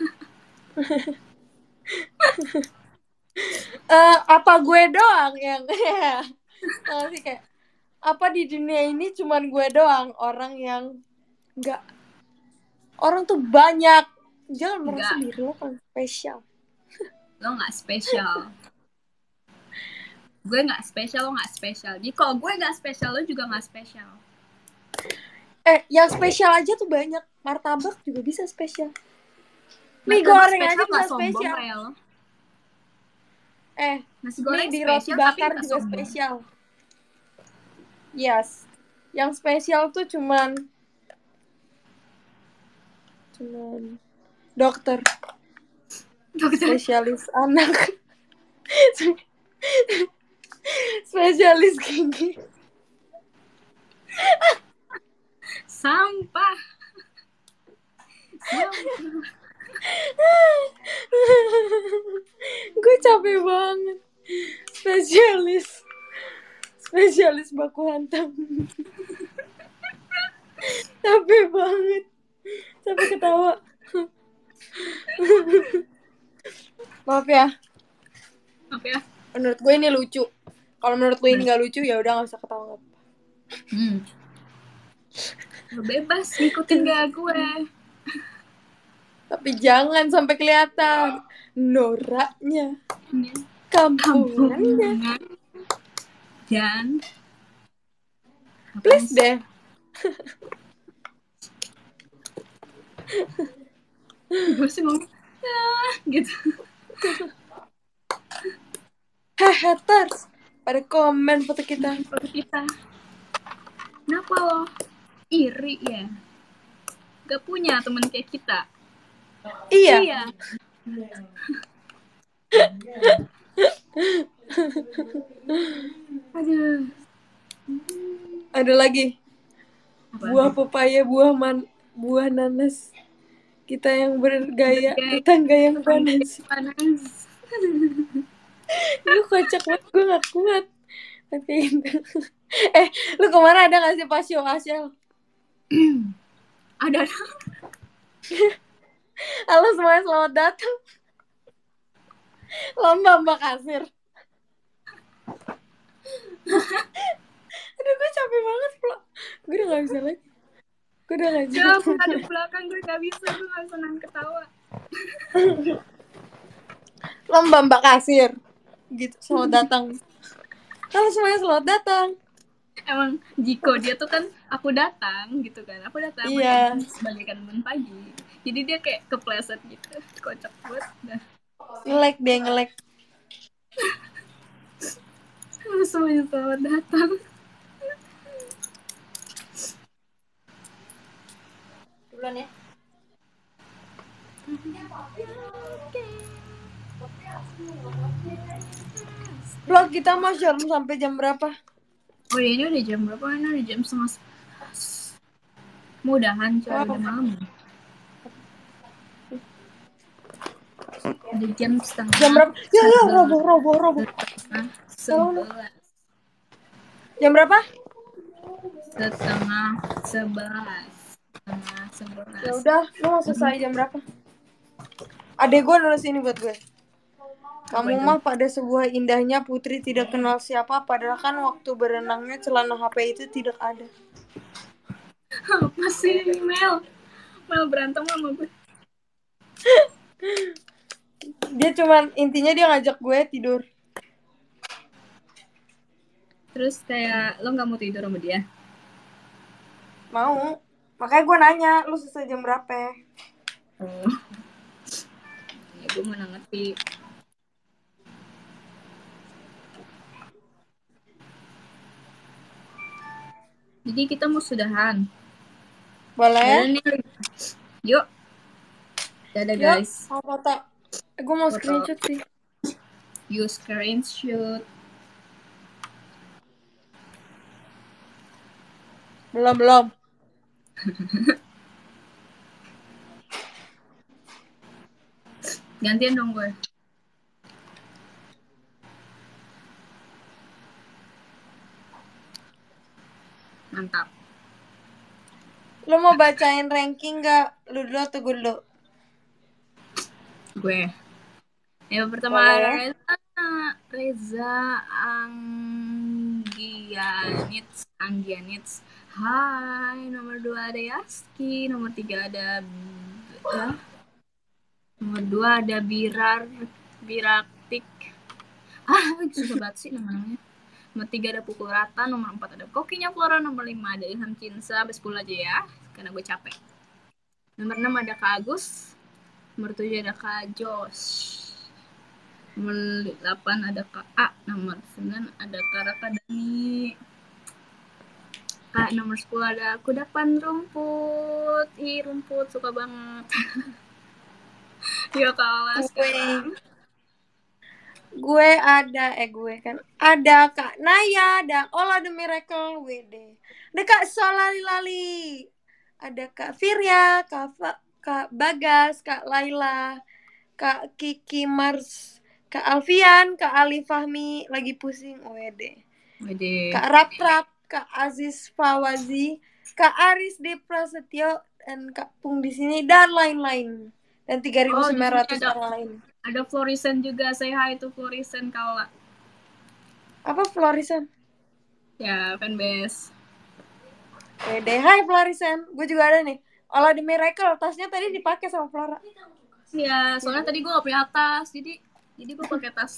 S2: Apa gue doang yang sih kayak apa di dunia ini cuman gue doang orang yang nggak, orang tuh banyak, jangan merasa
S1: Nggak.
S2: diri lo kan spesial.
S1: Lo nggak spesial. Gue nggak spesial, lo nggak spesial. Jadi kalau gue nggak spesial, lo juga nggak spesial.
S2: Yang spesial aja tuh banyak. Martabak juga bisa spesial. Mie
S1: Martabak
S2: goreng aja
S1: spesial
S2: bisa
S1: nggak sombong
S2: spesial.
S1: kayak lo. Nasi
S2: Mie
S1: goreng
S2: di roti
S1: spesial tapi
S2: bakar
S1: nggak
S2: juga
S1: sombong.
S2: spesial. Yes. Yang spesial tuh cuman dokter. Spesialis anak. Spesialis gigi.
S1: Sampah.
S2: Gue capek banget. Spesialis Spesialis baku hantam. Capek banget. Sampai ketawa. Maaf ya.
S1: Apa ya?
S2: Menurut gue ini lucu. Kalau menurut lu ini gak lucu, ya udah gak usah ketawa.
S1: Lo bebas ngikutin gaya gue.
S2: Tapi jangan sampai kelihatan noraknya kampungannya.
S1: Dan
S2: Please deh.
S1: gue sih ngomong gitu.
S2: Haters pada komen foto kita.
S1: Foto kita. Kenapa lo iri ya? Gak punya temen kayak kita.
S2: Iya.
S1: Aduh.
S2: Ada lagi.
S1: Apa?
S2: Buah pepaya, buah nanas. Kita yang bergaya, tetangga yang panas. Lu kocak banget, gue gak kuat. Lu kemana ada gak sih pas show Asyel?
S1: Ada.
S2: Halo semuanya, selamat datang. Lomba Mbak Kasir. Aduh, gue capek banget, Flo. Gue udah gak bisa lagi. Gue udah gak bisa.
S1: Coba ada belakang gue gak bisa. Gue gak bisa nahan ketawa.
S2: Lomba Mbak Kasir. Gitu, selamat datang. Halo semuanya, selamat datang.
S1: Emang Jiko dia tuh kan aku datang gitu kan. Aku datang
S2: Iya.
S1: sebagai kangen pagi. Jadi dia kayak kepleset gitu. Kocak banget.
S2: Nge-lag.
S1: Halo semuanya, selamat datang.
S2: Duluan ya. Vlog kita mau share sampai jam berapa?
S1: Oh iya, ini udah jam berapa? Ini udah jam 10:30. Mudahan coy, udah malam. Udah jam setengah.
S2: Jam berapa? Ya, roboh.
S1: Setengah 11.
S2: Jam berapa?
S1: Setengah 11.
S2: Ya udah, lu mau selesai jam berapa? Adek gue nulis ini buat gue. Kamu mah pada sebuah indahnya putri tidak kenal siapa, padahal kan waktu berenangnya celana HP itu tidak ada.
S1: Apa sih, Mel? Mel berantem sama gue.
S2: Dia cuman, intinya dia ngajak gue tidur.
S1: Terus kayak, lo gak mau tidur sama dia?
S2: Mau. Makanya gue nanya, lu selesai jam berapa?
S1: Oh. Ya gue mana ngerti. Jadi kita mau sudahan.
S2: Boleh?
S1: Yuk. Dadah guys.
S2: Mau foto. Gue mau screenshot sih.
S1: You screenshot.
S2: Belum.
S1: Gantian dong gue. Mantap.
S2: Lu mau bacain ranking gak? Lu dulu atau gue dulu?
S1: Gue. Yang pertama
S2: Boleh.
S1: Reza Anggianits. Hai. Nomor 2 ada Yaski. Nomor 3 ada nomor 2 ada Biraktik. Susah banget sih namanya. Nomor 3 ada Pukul Rata. Nomor 4 ada Kokinya Flora. Nomor 5 ada Ilham Cinsa. Sampai 10 aja ya, karena gue capek. Nomor 6 ada Kak Agus. Nomor 7 ada Kak Josh. Nomor 8 ada Kak A. Nomor 9 ada Kak Raka Dani. Nomor 10 ada Kudapan Rumput. Rumput suka banget. Ya kalah sekarang.
S2: Gue ada Kak Naya, ada Ola The Miracle WD, ada Kak Solalilali, ada Kak Firya, Kak Bagas, Kak Laila, Kak Kiki Mars, Kak Alfian, Kak Ali Fahmi lagi pusing WD,
S1: Wede.
S2: Kak Rap, Kak Aziz Fawazi, Kak Aris D Prasetyo, dan Kak Pung di sini dan lain-lain. Dan 3.900
S1: ada
S2: orang lain.
S1: ada Florisen juga, say hi to Florisen Kaula.
S2: Apa Florisen?
S1: Ya, fanbase.
S2: Wede, hai Florisen. Gue juga ada nih. Olah The Miracle, tasnya tadi dipakai sama Flora.
S1: Ya, soalnya tadi gue gak punya tas, jadi gue pakai tas.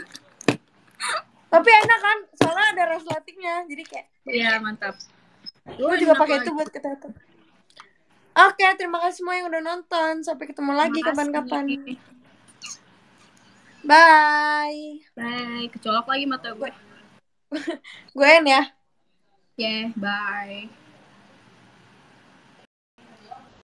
S2: Tapi enak kan, soalnya ada resletingnya, jadi kayak.
S1: Iya, mantap.
S2: Gue juga pakai itu buat kita. Oke, terima kasih semua yang udah nonton. Sampai ketemu lagi kapan-kapan. Bye.
S1: Bye. Kecolok lagi mata gue.
S2: Gue ya.
S1: Yeah, bye.